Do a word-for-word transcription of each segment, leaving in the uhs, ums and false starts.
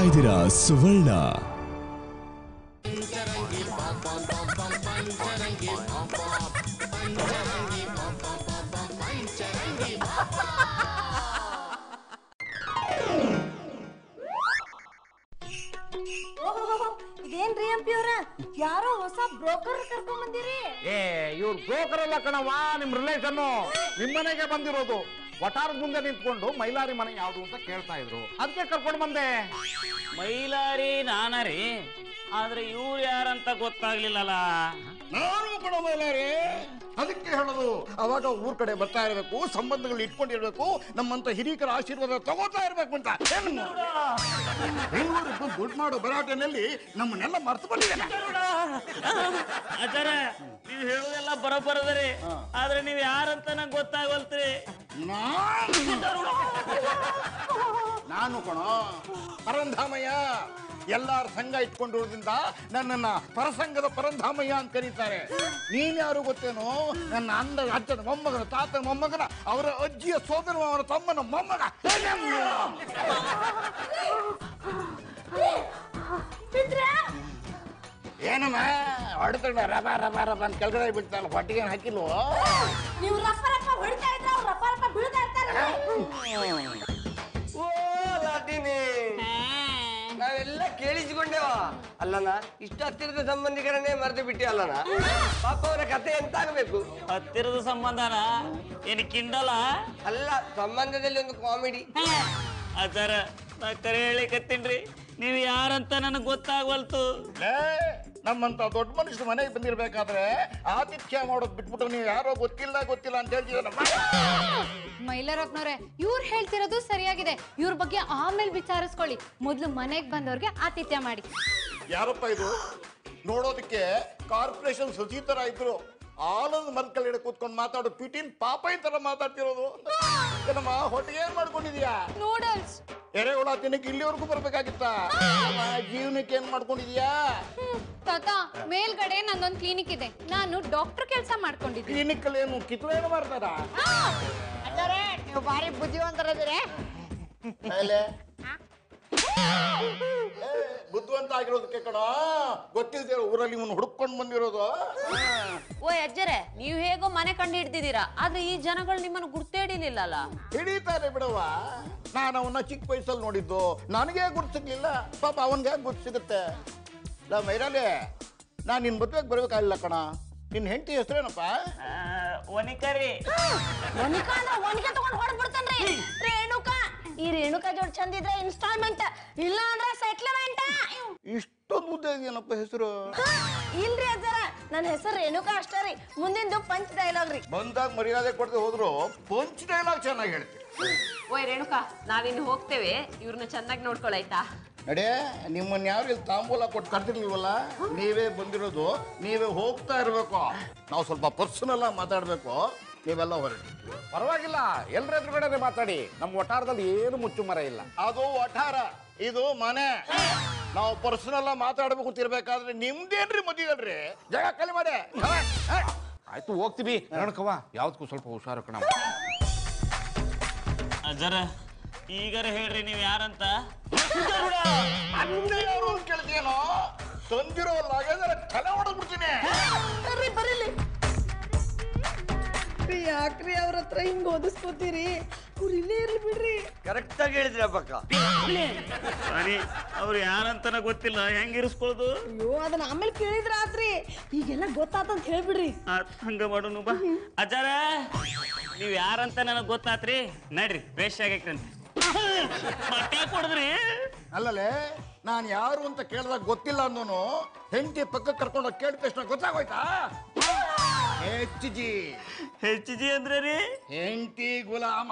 ಇದ್ದೀರಾ ಸುವರ್ಣ. ಇದೇನ್ರಿ ಎಂಪಿ ಅವ್ರ ಯಾರೋ ಹೊಸ ಬ್ರೋಕರ್ ಕರ್ಕೊಂಡ್ ಬಂದಿರಿ? ಏ ಇವ್ರು ಬ್ರೋಕರ್ ಅಲ್ಲ ಕಣವ, ನಿಮ್ ರಿಲೇಷನ್ ನಿಮ್ ಮನೆಗೆ ಬಂದಿರೋದು. ವಟಾರದ ಮುಂದೆ ನಿಂತ್ಕೊಂಡು ಮೈಲಾರಿ ಮನೆ ಯಾವ್ದು ಅಂತ ಕೇಳ್ತಾ ಇದ್ರು, ಅದಕ್ಕೆ ಕರ್ಕೊಂಡು ಬಂದೆ. ಮೈಲಾರಿ ನಾನರಿ, ಆದ್ರೆ ಇವ್ರು ಯಾರಂತ ಗೊತ್ತಾಗ್ಲಿಲ್ಲಲ್ಲ. ನಾನು ಕೂಡ ಮೈಲಾರಿ, ಅದಕ್ಕೆ ಹೇಳೋದು. ಅವಾಗ ಊರ್ ಕಡೆ ಬರ್ತಾ ಇರ್ಬೇಕು, ಸಂಬಂಧಗಳು ಇಟ್ಕೊಂಡಿರ್ಬೇಕು, ನಮ್ಮಂತ ಹಿರಿಕರ ಆಶೀರ್ವಾದ ತಗೋತಾ ಇರ್ಬೇಕು ಅಂತ. ಬೆಂಗಳೂರಿಗೆ ದುಡ್ಡು ಮಾಡೋ ಭರಾಟೆನಲ್ಲಿ ನಮ್ಮನ್ನೆಲ್ಲ ಮರ್ತು ಬಂದಿದ್ದೇನೆ. ಆಚಾರ ನೀವ್ ಹೇಳೋದೆಲ್ಲ ಬರೋಬ್ಬರದ್ರಿ, ಆದ್ರೆ ನೀವ್ ಯಾರಂತ ನಂಗೆ ಗೊತ್ತಾಗಲ್ತ್ರಿ. ನಾನು ಕಣೋ ಪರಂಧಾಮಯ್ಯ. ಎಲ್ಲಾರ ಸಂಘ ಇಟ್ಕೊಂಡಿರೋದ್ರಿಂದ ನನ್ನನ್ನ ಪರಸಂಗದ ಪರಂಧಾಮಯ್ಯ ಅಂತ ಕರೀತಾರೆ. ನೀನ್ ಯಾರು ಗೊತ್ತೇನೋ? ನನ್ನ ಅಂದ ಅಜ್ಜನ ಮೊಮ್ಮಗನ, ತಾತನ ಮೊಮ್ಮಗನ, ಅವರ ಅಜ್ಜಿಯ ಸೋದರ, ಅವರ ತಮ್ಮನ ಮೊಮ್ಮಗ. ಏನಮ್ಮ ಹೊಡೆದ ರಬ ರಬ ರಬ ಅಂತ ಕೆಳಗಡೆ ಬಿಡ್ತಾರಲ್ಲ, ಹೊಟ್ಟಿಗೆ ಹಾಕಿಲ್ವೋ? ನೀವು ರಪ್ಪ ರಪ್ಪ ಹೊಡಿತಾ ಇದ್ರೆ ಅವ್ರು ರಪ್ಪ ರಪ್ಪ ಬೀಳ್ತಾ ಇರ್ತಾರೆ. ಓ ಲಾಟಿನಿ, ನಾವೆಲ್ಲ ಕೇಳಿಸಿಕೊಂಡೇವ ಅಲ್ಲನ. ಇಷ್ಟು ಹತ್ತಿರದ ಸಂಬಂಧಿಕರನ್ನೇ ಮರೆತು ಬಿಟ್ಟಿ ಅಲ್ಲನ. ಪಾಪ ಅವರ ಕತೆ ಎಂತ ಆಗ್ಬೇಕು? ಹತ್ತಿರದ ಸಂಬಂಧನ ಏನ್ ಕಿಂಡಲ ಅಲ್ಲ, ಸಂಬಂಧದಲ್ಲಿ ಒಂದು ಕಾಮಿಡಿ. ಆಚಾರ ನಾ ಕರೆ ಹೇಳಿಕತ್ತೀನ್ರಿ, ನೀವ್ ಯಾರಂತ ನನಗ್ ಗೊತ್ತಾಗವಲ್ತು. ನಮ್ಮಂತ ದೊಡ್ಡ ಮನುಷ್ಯರು ಮನೆಗೆ ಬಂದಿರ್ಬೇಕಾದ್ರೆ ಆತಿಥ್ಯ ಮಾಡೋದ್ ಬಿಟ್ಬಿಟ್ಟು ನೀವು ಯಾರೋ ಗೊತ್ತಿಲ್ಲ ಗೊತ್ತಿಲ್ಲ ಅಂತ ಹೇಳ್ತಿದ್ದಾರೆ. ಮೈಲಾರಪ್ಪನವ್ರೆ, ಇವ್ರು ಹೇಳ್ತಿರೋದು ಸರಿಯಾಗಿದೆ. ಇವ್ರ ಬಗ್ಗೆ ಆಮೇಲೆ ವಿಚಾರಿಸ್ಕೊಳ್ಳಿ, ಮೊದ್ಲು ಮನೆಗ್ ಬಂದವ್ರಿಗೆ ಆತಿಥ್ಯ ಮಾಡಿ. ಯಾರಪ್ಪ ಇದು? ನೋಡೋದಕ್ಕೆ ಕಾರ್ಪೊರೇಷನ್ ಸಚಿವ ತರ ಇದ್ರು, ಆಲದ ಮರ ಕೆಳಗಡೆ ಕೂತ್ಕೊಂಡು ಮಾತಾಡೋ ಪಿಟಿನ್ ಪಾಪ ತರ ಮಾತಾಡ್ತಿರೋದು. ನಮ್ಮ ಹೊಟ್ಟೆಗೆ ಏನ್ ಮಾಡ್ಕೊಂಡಿದ್ಯಾ? ನೂಡಲ್ಸ್. ಎರೆಹುಳ ತಿನ್ನಕ್ಕೆ ಇಲ್ಲಿವರೆಗೂ ಬರ್ಬೇಕಾಗಿತ್ತ? ಜೀವನಕ್ಕೆ ಏನ್ ಮಾಡ್ಕೊಂಡಿದ್ಯಾ? ತಾತ, ಮೇಲ್ಗಡೆ ನಂದೊಂದು ಕ್ಲಿನಿಕ್ ಇದೆ, ನಾನು ಡಾಕ್ಟರ್ ಕೆಲಸ ಮಾಡ್ಕೊಂಡಿದ್ದೀನಿ. ಕ್ಲಿನಿಕ್ ಅಲ್ಲಿ ಏನು ಕಿತ್ಲೇನು ಮಾಡ್ತಾರ? ನೀವು ಭಾರಿ ಬುದ್ಧಿವಂತರದಿರಿ. ಬುದ್ಧಿವಂತ ಆಗಿರೋದಕ್ಕೆ ಕಣ, ಗೊತ್ತಿಲ್ದೇ ಊರಲ್ಲಿ ಇವನು ಹುಡುಕೊಂಡು ಬಂದಿರೋದು. ಓ ಅಜ್ಜರೆ, ನೀವು ಹೇಗೋ ಮನೆ ಕಂಡು ಹಿಡ್ದಿದ್ದೀರಾ, ಆದ್ರೆ ಈ ಜನಗಳು ನಿಮ್ಮನ್ನು ಗುರ್ತೇ ಹಿಡಿಲಿಲ್ಲಲ್ಲ. ಹಿಡಿತಾರೆ ಬಿಡವ. ನಾನು ಅವನ್ನ ಚಿಕ್ಕ ವಯಸ್ಸಲ್ಲಿ ನೋಡಿದ್ದು, ನನಗೆ ಗುರ್ತು ಸಿಗ್ಲಿಲ್ಲ, ಪಾಪ ಅವನ್ಗೆ ಗುರ್ತು ಸಿಗುತ್ತೆ. ಇಲ್ಲ ಮೈರಾಲೆ, ನಾನ್ ನಿನ್ ಮದ್ವೆಗೆ ಬರ್ಬೇಕಾಗಿಲ್ಲ ಕಣ. ನಿನ್ ಹೆಂಡತಿ ಹೆಸರೇನಪ್ಪ? ಒನಿಕರಿ. ಒನಿಕಾ ಅಂದ್ರೆ ಒನಿಕೆ ತಗೊಂಡು ಹೊಡ್ಬಿಡ್ತಾನ್ರಿ. ರೇಣುಕಾ. ಈ ರೇಣುಕಾ ಜೋಡ್ ಚಂದ ಇದ್ರೆ ಇನ್ಸ್ಟಾಲ್ಮೆಂಟ್, ಇಲ್ಲ ಅಂದ್ರೆ ಸೆಟ್ಲ್ಮೆಂಟ್. ಇಷ್ಟೊಂದು ಉದ್ದ ಇದೆಯೇನಪ್ಪ ಹೆಸರು? ಇಲ್ರಿ ಅಜ್ಜರ, ನನ್ನ ಹೆಸರು ರೇಣುಕಾ ಅಷ್ಟೇ ರೀ. ಮುಂದಿಂದು ಪಂಚ್ ಡೈಲಾಗ್ ರೀ. ಬಂದಾಗ ಮರ್ಯಾದೆ ಕೊಡದೆ ಹೋದ್ರು ಪಂಚ್ ಡೈಲಾಗ್ ಚೆನ್ನಾಗಿ ಹೇಳ್ತೀವಿ. ಓಯ್ ರೇಣುಕಾ, ನಾವಿನ್ನು ಹೋಗ್ತೇವೆ, ಇವ್ರನ್ನ ಚೆನ್ನಾಗಿ ನೋಡ್ಕೊಳಾಯ್ತಾ? ನಡೆ, ನಿಮ್ಮನ್ನ ಯಾರು ಇಲ್ಲಿ ತಾಂಬೂಲ ಕೊಟ್ಟು ಕರ್ತಿರ್ಲಿಲ್ವಲ್ಲ, ನೀವೇ ಬಂದಿರೋದು, ನೀವೇ ಹೋಗ್ತಾ ಇರ್ಬೇಕು. ನಾವು ಸ್ವಲ್ಪ ಪರ್ಸನಲ್ ಆಗಿ ಮಾತಾಡ್ಬೇಕು, ನೀವೆಲ್ಲ ಹೊರಡಿ. ಪರವಾಗಿಲ್ಲ, ಎಲ್ಲರ ಎದುರುಗಡೆ ಮಾತಾಡಿ. ನಮ್ಮ ವಟಾರದಲ್ಲಿ ಏನು ಮುಚ್ಚು ಮರ ಇಲ್ಲ. ಅದು ವಠಾರ, ಇದು ಮನೆ. ನಾವು ಪರ್ಸನಲ್ ಆಗಿ ಮಾತಾಡ್ಬೇಕು ಅಂತಿರ್ಬೇಕಾದ್ರೆ ನಿಮ್ದೇನ್ರಿ ಮದುವೆಗಳ್ರಿ? ಜಾಗ ಖಾಲಿ ಮಾಡಿ. ಆಯ್ತು, ಹೋಗ್ತೀವಿ. ರೇಣುಕವ್ವ, ಯಾವ್ದಕ್ಕೂ ಸ್ವಲ್ಪ ಹುಷಾರು ಕಣ. ಅಜ್ಜರ, ಈಗಾರ ಹೇಳ್ರಿ ನೀವ್ ಯಾರಂತ. ಯಾರು ಅಂತ ಕೇಳ್ತೀನೋ? ತಂದಿರೋ ಲಗೇಜ್ ತಲೆ ಹೊಡೆದ್ಬಿಡ್ತೀನಿ. ಬರೀಲಿ ಯಾಕ್ರಿ ಅವ್ರ ಹತ್ರ ಹಿಂಗ್ ಓದಿಸ್ಕೋತೀರಿ? ಅವ್ರು ಇಲ್ಲೇ ಇರ್ಲಿ ಬಿಡ್ರಿ. ಕರೆಕ್ಟ್ ಆಗಿ ಹೇಳಿದ್ರಿ ಪಕ್ಕ. ಅವ್ರು ಯಾರಂತನ ಗೊತ್ತಿಲ್ಲ, ಹೆಂಗ್ ಇರಿಸ್ಕೊಳ್ಳೋದು? ಅಯ್ಯೋ, ಅದನ್ನ ಆಮೇಲೆ ಕೇಳಿದ್ರ ಆತ್ರಿ, ಈಗೆಲ್ಲ ಗೊತ್ತಾತಂತ ಹೇಳ್ಬಿಡ್ರಿ. ಹಂಗ ಮಾಡೋನು ಬಾ. ಅಜ್ಜಾರ, ನೀವ್ ಯಾರಂತ ನನಗ್ ಗೊತ್ತಾತ್ರಿ, ನಡ್ರಿ ಬೇಷ್ ಆಗೈತಂತ. ಮತ್ತೆ ಕೊಡದ್ರಿ? ಅಲ್ಲಲೇ, ನಾನು ಯಾರು ಅಂತ ಕೇಳಿದಾಗ ಗೊತ್ತಿಲ್ಲ ಅಂದೋನು ಹೆಂಡತಿ ಪಕ್ಕ ಕರ್ಕೊಂಡು ಕೇಳಿದ ತಕ್ಷಣ ಗೊತ್ತಾಗೋಯ್ತಾ? H G. ಹೆಚ್ ಜಿ ಅಂದ್ರೆ ರೀ ಹೆಂಡತಿ ಗುಲಾಮ.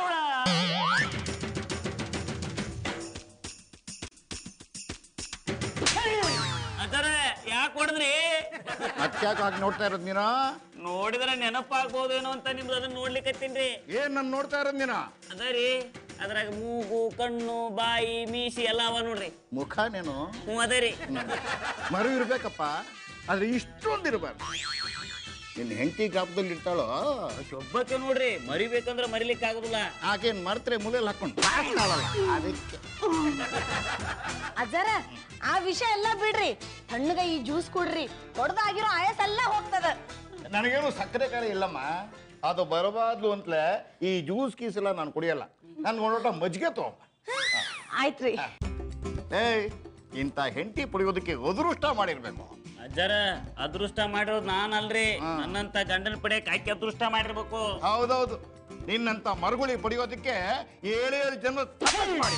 ಅಜ್ಜಾರ, ಯಾಕೆ ಹೊಡೆದ್ರಿ? ಅದ್ಯಾಕೆ ಹಾಗೆ ನೋಡ್ತಾ ಇರೋದು ನೀನು? ನೋಡಿದ್ರೆ ನೆನಪಾಗ್ಬೋದೇನೋ ಅಂತ ನಿಮ್ದು ಅದನ್ನ ನೋಡ್ಲಿಕ್ಕತ್ತೀನ್ರಿ. ಏನ್ ನಾನು ನೋಡ್ತಾ ಇರೋದು ನೀನು? ಅದ ರೀ, ಅದ್ರಾಗ ಮೂಗು, ಕಣ್ಣು, ಬಾಯಿ, ಮೀಸಿ ಎಲ್ಲ ಅವ ನೋಡ್ರಿ. ಮುಖ ನೀನು? ಹ್ಞೂ ಅದೇ ರೀ. ಮರು ಇರ್ಬೇಕಪ್ಪ, ಆದ್ರೆ ಇಷ್ಟೊಂದು ಇರಬಾರ್ದು. ನಿನ್ನ ಹೆಂಡತಿ ಗಾಪದಲ್ಲಿ ಇರ್ತಾಳೋ ಒಬ್ಬಕ್ಕೆ ನೋಡ್ರಿ ಮರಿಬೇಕಂದ್ರೆ ಮರಿಲಿಕ್ಕೆ ಆಗುದಿಲ್ಲ. ಆಕೇನ್ ಮರ್ತ್ರೆ ಮುಲೆಲ್ ಹಾಕೊಂಡು ಅದಕ್ಕೆ ಅಜ್ಜಾರ ಆ ವಿಷಯ ಎಲ್ಲ ಬಿಡ್ರಿ, ತಣ್ಣಗ ಈ ಜ್ಯೂಸ್ ಕುಡ್ರಿ, ಹೊಡೆದಾಗಿರೋ ಆಯಸ್ ಎಲ್ಲ ಹೋಗ್ತದ. ನನಗೇನು ಸಕ್ಕರೆ ಖಾರ ಇಲ್ಲಮ್ಮ, ಅದು ಬರಬಾರ್ದು ಅಂತಲೇ ಈ ಜ್ಯೂಸ್ ಗೀಸ್ ಎಲ್ಲ ನಾನು ಕುಡಿಯಲ್ಲ. ನನ್ಗೆ ಒಂದೊಟ ಮಜ್ಜಿಗೆ ತಗೋ. ಆಯ್ತ್ರಿ. ಏಯ್ ಇಂಥ ಹೆಂಡತಿ ಪಡೆಯೋದಕ್ಕೆ ಅದೃಷ್ಟ ಮಾಡಿರ್ಬೇಕು. ಅಜ್ಜಾರ ಅದೃಷ್ಟ ಮಾಡಿರೋದು ನಾನ್ ಅಲ್ರಿ, ನನ್ನಂತ ಗಂಡನ ಪಡೆಯಕ್ ಆಕೆ ಅದೃಷ್ಟ ಮಾಡಿರ್ಬೇಕು. ಹೌದೌದು, ನಿನ್ನಂತ ಮರುಗುಳಿ ಪಡೆಯೋದಕ್ಕೆ ಏಳೇಳು ಜನ ತಪಸ್ಸು ಮಾಡಿ.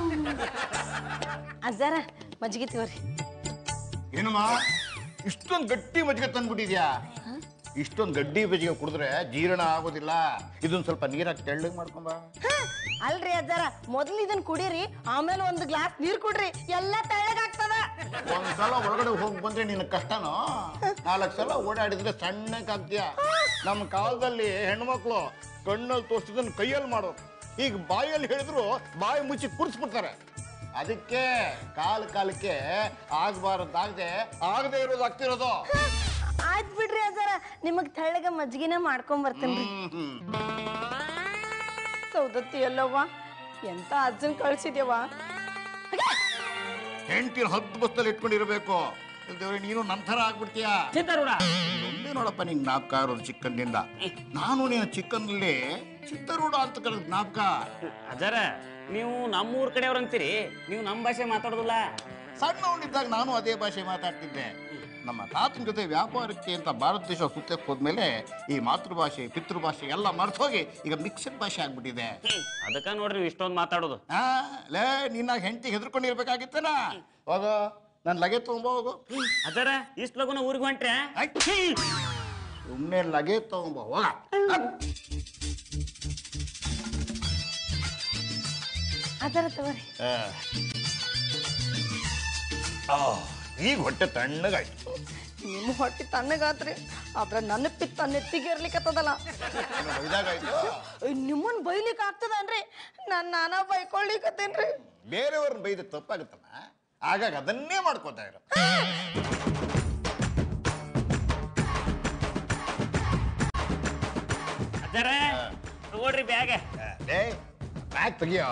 ಅಜ್ಜಾರ ಮಜ್ಜಿಗೆ ತಗೋರಿ. ಏನಮ್ಮ ಇಷ್ಟೊಂದು ಗಟ್ಟಿ ಮಜ್ಜಿಗೆ ತಂದ್ಬಿಟ್ಟಿದ್ಯಾ? ಇಷ್ಟೊಂದು ಗಡ್ಡಿ ಮಜ್ಜಿಗೆ ಕುಡಿದ್ರೆ ಜೀರ್ಣ ಆಗೋದಿಲ್ಲ. ಇದೊಂದು ಸ್ವಲ್ಪ ನೀರಾಗಿ ತೆಳ್ಳಗೆ ಮಾಡ್ಕೊಂಬ. ಅಲ್ರಿ ಅಜ್ಜಾರ, ಮೊದ್ಲು ಇದನ್ ಕುಡೀರಿ, ಆಮೇಲೆ ಒಂದು ಗ್ಲಾಸ್ ನೀರ್ ಕುಡ್ರಿ, ಎಲ್ಲ ತೆಳ್ಳಗಾಗ್ತದ. ಒಂದ್ಸಲ ಒಳಗಡೆ ಹೋಗಿ ಬಂದ್ರೆ ನಿನ್ನ ಕಷ್ಟನೋ, ನಾಲ್ಕು ಸಲ ಓಡಾಡಿದ್ರೆ ಸಣ್ಣಕ್ಕಾಗ್ತೀಯ. ನಮ್ಮ ಕಾಲದಲ್ಲಿ ಹೆಣ್ಮಕ್ಳು ಕಣ್ಣಲ್ಲಿ ತೋರಿಸಿದನ್ನು ಕೈಯಲ್ಲಿ ಮಾಡೋದು, ಈಗ ಬಾಯಲ್ಲಿ ಹೇಳಿದ್ರು ಬಾಯಿ ಮುಚ್ಚಿ ಕುಡಿಸ್ಬಿಡ್ತಾರೆ. ಅದಕ್ಕೆ ಕಾಲ ಕಾಲಕ್ಕೆ ಆಗ್ಬಾರದಾಗದೆ ಆಗದೆ ಇರೋದು ಆಗ್ತಿರೋದು. ಆಯ್ತ್ ಬಿಡ್ರಿ ಅಜ್ಜಾರ, ನಿಮಗ್ ತೆಳ್ಳಗ ಮಜ್ಜಿಗೆನ ಮಾಡ್ಕೊಂಡ್ ಬರ್ತೇನ್ರಿ. ಸೌದತ್ತಿ ಎಲ್ಲವ್ವ, ಎಂತ ಅಜ್ಜನ್ ಕಳ್ಸಿದ್ಯವ. ಹೆಂಡತಿನ ಹತ್ತು ಬಸ್ತಲ್ಲಿ ಇಟ್ಕೊಂಡಿರ್ಬೇಕು, ಇಲ್ದೇವ್ರೆ ನೀನು ನನ್ನ ಥರ ಆಗ್ಬಿಡ್ತೀಯ. ಚಿತ್ತಾರೂಢ ಒಂದೇ ನೋಡಪ್ಪ ನಿಂಗೆ ಜ್ಞಾಪಕ ಇರೋದು ಚಿಕ್ಕಂದಿಂದ. ನಾನು ನೀನು ಚಿಕ್ಕಂದಲ್ಲಿ ಚಿತ್ತಾರೂಢ ಅಂತ ಕರೆದ ಜ್ಞಾಪಕ. ಅಜ್ಜಾರ ನೀವು ನಮ್ಮೂರ್ ಕಡೆಯವ್ರು ಅಂತೀರಿ, ನೀವು ನಮ್ಮ ಭಾಷೆ ಮಾತಾಡೋದಿಲ್ಲ. ಸಣ್ಣವನಿದ್ದಾಗ ನಾನು ಅದೇ ಭಾಷೆ ಮಾತಾಡ್ತಿದ್ದೆ. ನಮ್ಮ ತಾತನ ಜೊತೆ ವ್ಯಾಪಾರಕ್ಕೆ ಅಂತ ಭಾರತ ದೇಶ ಸುತ್ತಕ್ಕೆ ಹೋದ್ಮೇಲೆ ಈ ಮಾತೃಭಾಷೆ ಪಿತೃಭಾಷೆ ಎಲ್ಲ ಮರ್ತೋಗಿ ಈಗ ಮಿಕ್ಸಡ್ ಭಾಷೆ ಆಗ್ಬಿಟ್ಟಿದೆ. ಅದಕ್ಕ ನೋಡ್ರಿ ನೀವು ಇಷ್ಟೊಂದು ಮಾತಾಡೋದು. ಹಾ ಲೇ, ನಿನ್ನ ಹೆಂಡತಿ ಹೆದರ್ಕೊಂಡಿರ್ಬೇಕಾಗಿತ್ತನ. ಹೋಗೋ, ನನ್ನ ಲಗೆ ತಗೊಂಬ ಹೋಗು. ಅಜ್ಜಾರ ಇಷ್ಟು ಲಗುನ ಊರಿಗೆ ಹೊಂಟ್ರೆ ಸುಮ್ಮನೆ ಲಗೆ ತಗೊಂಬ ಹೋಗ. ಅಜ್ಜಾರ ತಗೋರಿ. ಈಗ ಹೊಟ್ಟೆ ತಣ್ಣಗಾಯ್ತು. ನಿಮ್ಮ ಹೊಟ್ಟಿ ತಣ್ಣಗಾತ್ರಿ, ಆದ್ರೆ ನನ್ನ ಪಿತ್ತ ನೆತ್ತಿಗೆ ಇರ್ಲಿಕ್ಕತ್ತದಲ್ಲ. ಇದಾಗಾಯ್ತು. ನಿಮ್ಮನ್ ಬೈಲಿಕ್ ಆಗ್ತದನ್ರಿ, ನಾನ್ ನಾನಾ ಬೈಕೊಳ್ಳಿಕತ್ತೇನ್ರಿ. ಬೇರೆಯವ್ರನ್ನ ಬೈದ ತಪ್ಪಾಗುತ್ತಲ್ಲ, ಆಗಾಗ ಅದನ್ನೇ ಮಾಡ್ಕೋತಾ ಇರೋ. ಅಜ್ಜಾರ ತಗೊಳ್ರಿ ಬ್ಯಾಗ. ಏ ಬ್ಯಾಗ್ ತೆಗಿಯೋ.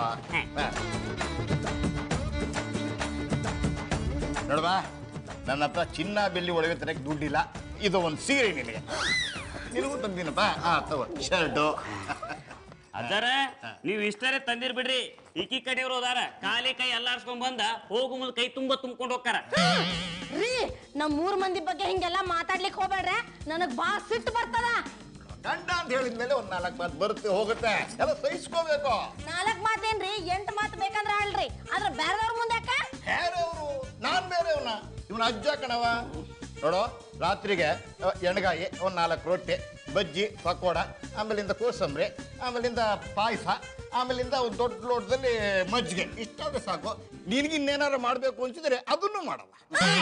ನೋಡ್ಬಾ, ನನ್ನ ಹತ್ರ ಚಿನ್ನ ಬೆಳ್ಳಿ ಒಳಗೆ ತರಕ್ಕೆ ದುಡ್ಡಿಲ್ಲ. ಇದು ಒಂದು ಸೀರೆ ನಿನಗೆ, ನಿನಗೂ ತಂದಿನಪ್ಪ. ಹಾ ತಗೋ, ಶರ್ಟು. ಅಜ್ಜಾರ ನೀವ್ ಇಷ್ಟರೇ ತಂದಿರ್ ಬಿಡ್ರಿ, ಈಕಿ ಕಡೆಯವ್ರು ಹೋದಾರ ಖಾಲಿ ಕೈ ಎಲ್ಲಾರ್ಸ್ಕೊಂಡ್ ಬಂದ ಹೋಗು ಮುಂದ್ ಕೈ ತುಂಬಾ ತುಂಬ್ಕೊಂಡ್ ಹೋಗ್ತಾರ. ರೀ, ನಮ್ ಮೂರ್ ಮಂದಿ ಬಗ್ಗೆ ಹಿಂಗೆಲ್ಲ ಮಾತಾಡ್ಲಿಕ್ ಹೋಗ್ಬೇಡ್ರೆ, ನನಗ್ ಬಾ ಸಿಟ್ಟು ಬರ್ತದ. ಗಂಡ ಅಂತ ಹೇಳಿದ್ಮೇಲೆ ಒಂದ್ ನಾಲ್ಕು ಮಾತು ಬರುತ್ತೆ ಹೋಗುತ್ತೆ, ಎಲ್ಲ ಸಹಿಸ್ಕೋಬೇಕು. ನಾಲ್ಕ್ ಮಾತೇನ್ರಿ, ಎಂಟು ಮಾತು ಬೇಕಂದ್ರ ಅಲ್ರಿ, ಆದ್ರ ಬೇರೆದವ್ರ ಮುಂದೆ ಯಾಕ? ಬೇರೆಯವರು, ನಾನ್ ಬೇರೆಯವನ, ಇವನ ಅಜ್ಜ ಕಣವ. ನೋಡೋ, ರಾತ್ರಿಗೆ ಎಣ್ಗಾಯಿ, ಒಂದ್ ನಾಲ್ಕು ರೊಟ್ಟಿ, ಬಜ್ಜಿ, ಪಕೋಡ, ಆಮೇಲಿಂದ ಕೋಸಂಬರಿ, ಆಮೇಲಿಂದ ಪಾಯಸ, ಆಮೇಲಿಂದ ಒಂದು ದೊಡ್ಡ ಲೋಟದಲ್ಲಿ ಮಜ್ಜಿಗೆ. ಇಷ್ಟಾದ್ರೆ ಸಾಕು. ನಿನಗಿನ್ನೇನಾರು ಮಾಡ್ಬೇಕು ಅನ್ಸಿದ್ರೆ ಅದನ್ನು ಮಾಡಲ್ಲ.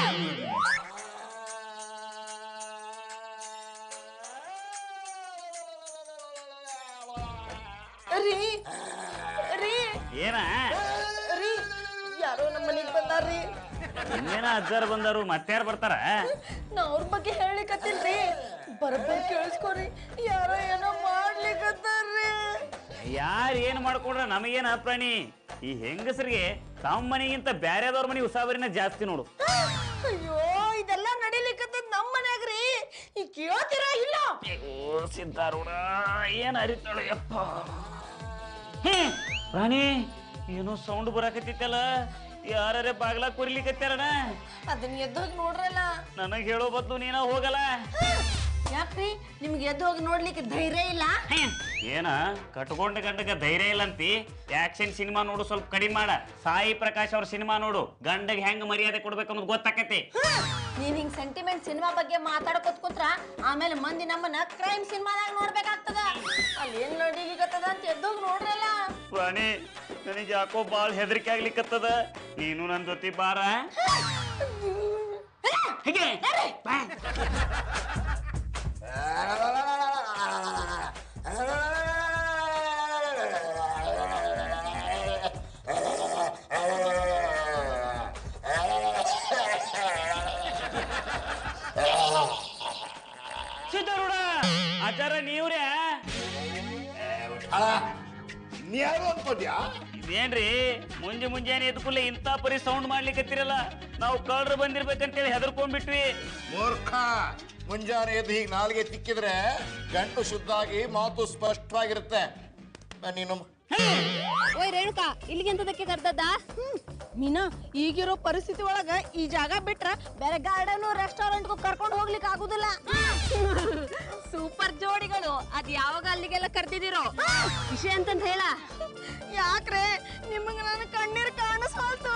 ರೀ ರೀ ಏನ ರೀ, ಯಾರೋ ನಮ್ಮ ಮನೆಗ್ ಬಂದಾರ್ರಿ. ಇನ್ನೇನ ಅಜ್ಜಾರ್ ಬಂದಾರು, ಮತ್ತಾರು ಬರ್ತಾರ? ನಾ ಅವ್ರ ಬಗ್ಗೆ ಹೇಳಿಕತ್ತಿಲ್ರಿ, ಬರಬ್ಬರ್ ಕೇಳಿಸ್ಕೊರಿ, ಯಾರೋ ಏನೋ ಮಾಡ್ಲಿಕತ್ತಾರ್ರಿ. ಯಾರು ಏನ್ ಮಾಡ್ಕೊಂಡ್ರ ನಮಗೇನ ಅಪ್ರಾಣಿ? ಈ ಹೆಂಗಸರಿಗೆ ತಮ್ಮ ಮನೆಗಿಂತ ಬ್ಯಾರೆದವ್ರ ಮನೆ ಉಸಾಬರಿನ ಜಾಸ್ತಿ ನೋಡು. ಅಯ್ಯೋ, ಇದೆಲ್ಲ ನಡಿಲಿಕ್ಕತ್ತದ ನಮ್ಮ ಮನ್ಯಾಗ್ರಿ, ಈ ಕೇಳ್ತೀರಾ ಇಲ್ಲ? ಸಿದ್ದಾರೂಢ ಏನ್ ಅರಿತಾಳು ಯಪ್ಪ. ಹ್ಮ್ ಪ್ರಾಣಿ, ಏನೋ ಸೌಂಡ್ ಬರಾಕತ್ತಿತ್ತಲ್ಲ, ಯಾರೇ ಬಾಗ್ಲ ಕುರಿಲಿಕತ್ತಾರಣ. ಅದನ್ನ ಎದ್ದೋಗಿ ನೋಡ್ರಲ್ಲ. ನನಗ್ ಹೇಳೋ ಬದ್ದು ನೀನ ಹೋಗಲ್ಲ. ಯಾಕ್ರಿ, ನಿಮ್ಗೆ ಎದ್ದು ಹೋಗಿ ನೋಡ್ಲಿಕ್ಕೆ ಧೈರ್ಯ ಇಲ್ಲ? ಏನ ಕಟ್ಕೊಂಡ ಗಂಡಗ ಧೈರ್ಯ ಇಲ್ಲ ಅಂತಿ? ಆಕ್ಷನ್ ಸಿನಿಮಾ ನೋಡು, ಸ್ವಲ್ಪ ಕಡಿಮೆ ಮಾಡ. ಸಾಯಿ ಪ್ರಕಾಶ್ ಅವ್ರ ಸಿನಿಮಾ ನೋಡು, ಗಂಡಗ್ ಹೆಂಗ್ ಮರ್ಯಾದೆ ಕೊಡ್ಬೇಕು ಅನ್ನೋದು ಗೊತ್ತಾಕತಿ. ನೀವ್ ಹಿಂಗ್ ಸೆಂಟಿಮೆಂಟ್ ಸಿನಿಮಾ ಬಗ್ಗೆ ಮಾತಾಡ್ಕೊತ್ ಕೂತ್ರ ಆಮೇಲೆ ಮಂದಿ ನಮ್ಮನ್ನ ಕ್ರೈಮ್ ಸಿನಿಮಾದಾಗ ನೋಡ್ಬೇಕಾಗ್ತದ. ಅಲ್ಲಿ ಏನ್ ನಡೀಲಿಕತ್ತದ ಅಂತ ಎದ್ದೋಗಿ ನೋಡ್ರಲ್ಲ. ಪ್ರಾಣಿ, ನನಗೆ ಯಾಕೋ ಬಾಳ್ ಹೆದರಿಕೆ ಆಗ್ಲಿಕ್ಕತ್ತದ. ನೀನು ನನ್ ಜೊತೆ ಬಾರ. ಹೀಗೆ ಬಾ. ಸಿದ್ದಾರೂಢ ಅನ್ಕೋದ್ಯಾ? ಇದೇನ್ರಿ ಮುಂಜೆ ಮುಂಜಾನೆ ಎದ್ಕೂಲೆ ಇಂಥ ಪರಿ ಸೌಂಡ್ ಮಾಡ್ಲಿಕ್ಕತ್ತಿರಲ್ಲ. ನಾವು ಕಳ್ರು ಬಂದಿರ್ಬೇಕಂತೇಳಿ ಹೆದರ್ಕೊಂಡ್ಬಿಟ್ವಿ. ಮೂರ್ಖ, ಮುಂಜಾನೆ ಎದ್ದು ಹೀಗೆ ನಾಲ್ಗೆ ತಿಕ್ಕಿದ್ರೆ ಗಂಟು ಶುದ್ಧಾಗಿ ಮಾತು ಸ್ಪಷ್ಟವಾಗಿರುತ್ತೆ. ನೀನು ಓಯ್ ರೇಣುಕಾ, ಇಲ್ಲಿಗೆ ಎಂತದಕ್ಕೆ ಕರ್ದದ್ದ? ಮೀನಾ, ಈಗಿರೋ ಪರಿಸ್ಥಿತಿ ಒಳಗ ಈ ಜಾಗ ಬಿಟ್ರ ಬೇರೆ ಗಾರ್ಡನ್ ರೆಸ್ಟೋರೆಂಟ್ಗೂ ಕರ್ಕೊಂಡು ಹೋಗ್ಲಿಕ್ಕೆ ಆಗುದಿಲ್ಲ. ಸೂಪರ್ ಜೋಡಿಗಳು. ಅದ್ ಯಾವಾಗ ಅಲ್ಲಿಗೆಲ್ಲ ಕರ್ದಿದಿರೋ ವಿಷಯ ಅಂತಂತ ಹೇಳ. ಯಾಕ್ರೆ ನಿಮಗ ನನ್ನ ಕಣ್ಣೀರ್ ಕಾಣಿಸ್ಕೊಳ್ತು?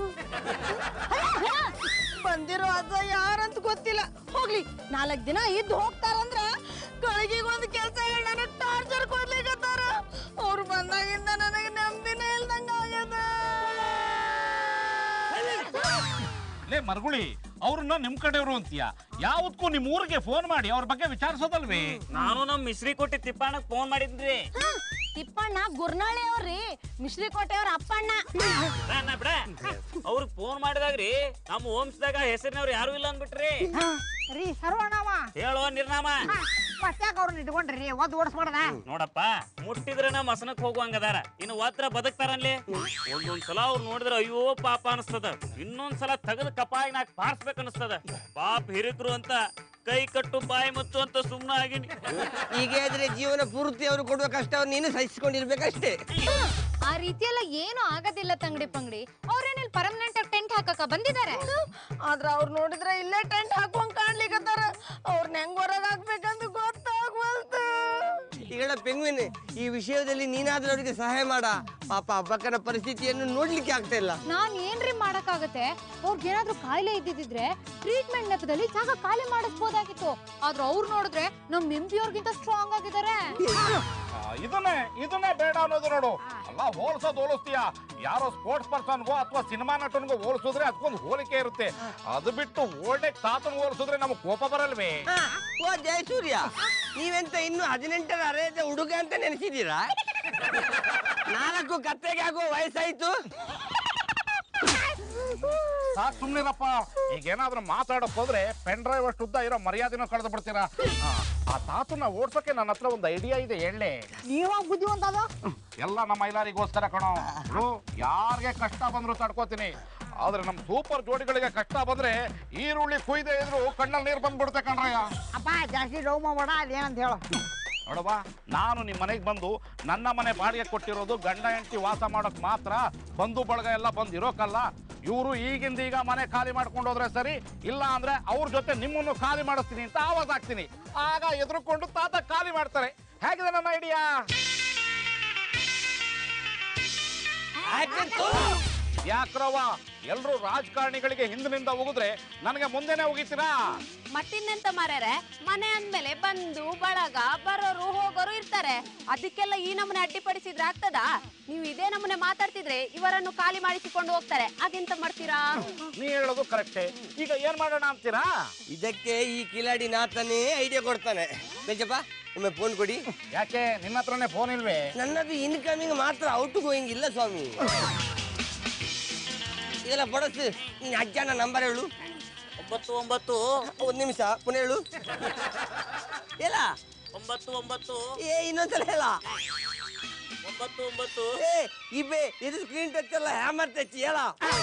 ಬಂದಿರೋ ಅಜ್ಜ ಯಾರಂತ ಗೊತ್ತಿಲ್ಲ. ಹೋಗ್ಲಿ, ನಾಲ್ಕ್ ದಿನ ಇದ್ದು ಹೋಗ್ತಾರಂದ್ರ ಗಳಿಗೆಗೆ ಒಂದು ಕೆಲಸ ಹೇಳಿ ನನಗ್ ಟಾರ್ಚರ್ ಕೊಡ್ಲಿಕ್ಕತ್ತಾರ. ಅವ್ರು ಬಂದಾಗಿಂದ ನನಗೆ ನೆಮ್ಮದಿನೇ ಇಲ್ದಂಗ ಆಗ್ಯದ. ಲೇ ಮರ್ಗುಳಿ, ಅವ್ರನ್ನ ನಿಮ್ ಕಡೆಯವರು ಅಂತೀಯ, ಯಾವತ್ಗೂ ನಿಮ್ ಊರಿಗೆ ಫೋನ್ ಮಾಡಿ ಅವ್ರ ಬಗ್ಗೆ ವಿಚಾರಿಸೋದಲ್ವೇ? ನಾನು ನಮ್ ಮಿಸ್ರಿ ಕೊಟ್ಟಿ ತಿಪ್ಪಣ್ಣಗ್ ಫೋನ್ ಮಾಡಿದ್ರಿ. ತಿಪ್ಪಣ್ಣ ಗುರ್ನಾಳಿ ಅವ್ರಿ, ಮಿಶ್ರಿ ಕೋಟೆ ಅವ್ರ ಅಪ್ಪಣ್ಣ. ಬಿಡ, ಅವ್ರಿಗೆ ಫೋನ್ ಮಾಡಿದಾಗ್ರಿ ನಮ್ಮ ವಂಶದಾಗ ಹೆಸರಿನವ್ರು ಯಾರು ಇಲ್ಲ ಅಂದ್ಬಿಟ್ರಿ. ರೀ ಸರ್ವಣವ ಹೇಳೋ ನಿರ್ನಾಮ. ಮತ್ತ್ಯಾಕ ಅವ್ರನ್ನ ಇಟ್ಕೊಂಡ್ರಿ ಒದ್ ಓಡಿಸ್ಬಾರ್ದ? ನೋಡಪ್ಪ, ಮುಟ್ಟಿದ್ರೆ ನಾ ಮಸನಕ್ ಹೋಗುವಂಗದಾರ, ಇನ್ನು ಒದ್ರ ಬದುಕ್ತಾರನ್ಲಿ. ಒಂದೊಂದ್ಸಲ ಅವ್ರು ನೋಡಿದ್ರೆ ಅಯ್ಯೋ ಪಾಪ ಅನಿಸ್ತದ, ಇನ್ನೊಂದ್ಸಲ ತೆಗೆದು ಕಪಾಯಿ ನಾಕ್ ಪಾರ್ಸ್ಬೇಕು ಅನಿಸ್ತದ. ಪಾಪ ಹಿರಿಕರು ಅಂತ ಕೈ ಕಟ್ಟು ಬಾಯಿ ಮುಚ್ಚು ಅಂತ ಸುಮ್ನ ಆಗಿನಿ. ಹೀಗೆ ಆದ್ರೆ ಜೀವನ ಪೂರ್ತಿ ಅವ್ರು ಕೊಡುವ ಕಷ್ಟವನ್ನು ನೀನು ಸಹಿಸಿಕೊಂಡಿರ್ಬೇಕಷ್ಟೇ. ಆ ರೀತಿ ಎಲ್ಲ ಏನು ಆಗೋದಿಲ್ಲ ತಂಗಡಿ ಪಂಗಡಿ. ಅವ್ರೇನಿಲ್ ಪರ್ಮನೆಂಟ್ ಟೆಂಟ್ ಹಾಕಕ ಬಂದಿದ್ದಾರೆ. ಆದ್ರ ಅವ್ರು ನೋಡಿದ್ರೆ ಇಲ್ಲೇ ಟೆಂಟ್ ಹಾಕುವಂಗ್ ಕಾಣ್ಲಿಕ್ಕತ್ತಾರ. ಅವ್ರನ್ನ ಹೆಂಗ್ ಹೊರಗ್ ಹಾಕ್ಬೇಕಂತ ಗೊತ್ತಾಗ್ವಲ್ತು. ಈಗ ಪೆಂಗ್ವಿನ್, ಈ ವಿಷಯದಲ್ಲಿ ನೀನಾದ್ರೂ ಅವರಿಗೆ ಸಹಾಯ ಮಾಡ. ಪಾಪ ಹಬ್ಬಕ್ಕನ ಪರಿಸ್ಥಿತಿಯನ್ನು ನೋಡ್ಲಿಕ್ಕೆ ಆಗ್ತಾ ಇಲ್ಲ. ನಾನ್ ಏನ್ರಿ ಮಾಡಕ್ಕಾಗತ್ತೆ? ಅವ್ರಿಗೆ ಏನಾದ್ರೂ ಕಾಯಿಲೆ ಇದ್ದಿದ್ರೆ ಟ್ರೀಟ್ಮೆಂಟ್ ನೆಪದಲ್ಲಿ ಜಾಗ ಖಾಲಿ ಮಾಡಿಸ್ಬೋದಾಗಿತ್ತು. ಆದ್ರೆ ಅವ್ರು ನೋಡಿದ್ರೆ ನಮ್ ಎಂ ಪಿ ಅವ್ರಿಗಿಂತ ಸ್ಟ್ರಾಂಗ್ ಆಗಿದ್ದಾರೆ. ಇದನ್ನೇ ಇದನ್ನೇ ಬೇಡ ಅನ್ನೋದು ನೋಡು. ಅಲ್ಲ, ಹೋಲ್ಸೋದು ಹೋಲಿಸ್ತೀಯ, ಯಾರೋ ಸ್ಪೋರ್ಟ್ಸ್ ಪರ್ಸನ್ಗೋ ಅಥವಾ ಸಿನಿಮಾ ನಟನ್ಗೋ ಹೋಲಿಸಿದ್ರೆ ಅದಕ್ಕೊಂದು ಹೋಲಿಕೆ ಇರುತ್ತೆ. ಅದು ಬಿಟ್ಟು ಓಲ್ಡ್ ಏಜ್ ತಾತನ್ ಹೋಲಿಸಿದ್ರೆ ನಮ್ಗೆ ಕೋಪ ಬರಲ್ವೇ? ಓ ಜಯಸೂರ್ಯ, ನೀವೆಂತ ಇನ್ನು ಹದಿನೆಂಟರ ಅರೆದ ಹುಡುಗ ಅಂತ ನೆನೆಸಿದ್ದೀರಾ? ನಾಲ್ಕು ಕತ್ತೆಗೆ ಆಗೋ ವಯಸ್ಸಾಯ್ತು. ಸಾಕ್ ಸುಮ್ನಿರಪ್ಪ. ಈಗ ಏನಾದ್ರೂ ಮಾತಾಡಕ್ ಹೋದ್ರೆ ಪೆನ್ ಡ್ರೈವ್ ಅಷ್ಟು ಉದ್ದ ಇರೋ ಮರ್ಯಾದೆನೂ ಕಳೆದು ಬಿಡ್ತೀರಾ. ಆ ತಾತನ್ನ ಓಡ್ಸೋಕೆ ನನ್ನ ಹತ್ರ ಒಂದು ಐಡಿಯಾ ಇದೆ, ಹೇಳಿ. ನೀವ ಬುದ್ಧಿವಂತ ಅದ? ಎಲ್ಲ ನಮ್ಮ ಮೈಲಾರಿಗೋಸ್ಕರ ಕಣೋ. ಯಾರಿಗೆ ಕಷ್ಟ ಬಂದ್ರು ತಡ್ಕೋತೀನಿ, ಆದ್ರೆ ನಮ್ ಸೂಪರ್ ಜೋಡಿಗಳಿಗೆ ಕಷ್ಟ ಬಂದ್ರೆ ಈರುಳ್ಳಿ ಕುಯ್ದೆ ಇದ್ರು ಕಣ್ಣಲ್ಲಿ ನೀರು ಬಂದ್ಬಿಡುತ್ತೆ ಕಣ್ರಯ್ಯ. ಅಪ್ಪ ಜಾಸ್ತಿ ಡೌ ಮಾಡ, ಅದೇನಂತ ಹೇಳ. ನೋಡವ್ವ, ನಾನು ನಿಮ್ಮ ಮನೆಗೆ ಬಂದು ನನ್ನ ಮನೆ ಬಾಡಿಗೆ ಕೊಟ್ಟಿರೋದು ಗಂಡ ಹೆಂಡತಿ ವಾಸ ಮಾಡೋಕ್ ಮಾತ್ರ. ಬಂಧು ಬಳಗ ಎಲ್ಲ ಬಂದು ಇರೋಕಲ್ಲ. ಇವರು ಈಗಿಂದ ಈಗ ಮನೆ ಖಾಲಿ ಮಾಡ್ಕೊಂಡು ಹೋದ್ರೆ ಸರಿ, ಇಲ್ಲ ಅಂದ್ರೆ ಅವ್ರ ಜೊತೆ ನಿಮ್ಮನ್ನು ಖಾಲಿ ಮಾಡಿಸ್ತೀನಿ ಅಂತ ಆವಾಜ್ ಹಾಕ್ತೀನಿ. ಆಗ ಎದುರುಕೊಂಡು ತಾತ ಖಾಲಿ ಮಾಡ್ತಾರೆ. ಹೇಗಿದೆ ನನ್ನ ಐಡಿಯಾ? ಯಾಕ್ರವ್ವ, ಎಲ್ರು ರಾಜಕಾರಣಿಗಳಿಗೆ ಹಿಂದಿನಿಂದ ಹೋಗಿದ್ರೆ ನನಗೆ ಮುಂದೆನೆ ಹೋಗಿತೀರಾ? ಮತ್ತಿನ್ನೆಂತ ಮಾರ್ಯಾರೆ, ಮನೆ ಅಂದ್ಮೇಲೆ ಬಂದು ಬಳಗ ಬರೋರು ಹೋಗೋರು ಇರ್ತಾರೆ. ಅದಕ್ಕೆಲ್ಲ ಈ ನಮೂನೆ ಅಡ್ಡಿಪಡಿಸಿದ್ರೆ ಆಗ್ತದ? ನೀವು ಇದೇ ನಮೂನೆ ಮಾತಾಡ್ತಿದ್ರೆ ಇವರನ್ನು ಖಾಲಿ ಮಾಡಿಸಿಕೊಂಡು ಹೋಗ್ತಾರೆ. ಅದೆಂತ ಮಾಡ್ತೀರಾ? ನೀ ಹೇಳೋದು ಕರೆಕ್ಟೇ. ಈಗ ಏನ್ ಮಾಡೋಣ ಅಂತೀರಾ? ಇದಕ್ಕೆ ಈ ಕಿಲಾಡಿ ನಾತನೇ ಐಡಿಯಾ ಕೊಡ್ತಾನೆ. ಬೇಜಪ್ಪ, ಒಮ್ಮೆ ಫೋನ್ ಕೊಡಿ. ಯಾಕೆ, ನಿನ್ನ ಹತ್ರನೇ ಫೋನ್ ಇಲ್ವೇ? ನನ್ನದು ಇನ್ಕಮಿಂಗ್ ಮಾತ್ರ, ಔಟ್ ಗೋಯಿಂಗ್ ಇಲ್ಲ ಸ್ವಾಮಿ. ಇದೆಲ್ಲ ಬಡಸು. ನೀನ್ ಅಜ್ಜನ ನಂಬರ್ ಹೇಳು. ಒಂಬತ್ತು ಒಂಬತ್ತು ಒಂದ್ ನಿಮಿಷ, ಪುನಃ ಹೇಳು. ಹೇಳ. ಒಂಬತ್ತು ಒಂಬತ್ತು ಏ ಇನ್ನೊಂದ್ಸಲ ಹೇಳ. ಒಂಬತ್ತು ಒಂಬತ್ತು ಏ ಇಬೆ ಇದು ಸ್ಕ್ರೀನ್ ಟಚ್ ಅಲ್ಲ, ಹ್ಯಾಮರ್ ಟಚ್. ಹೇಳ.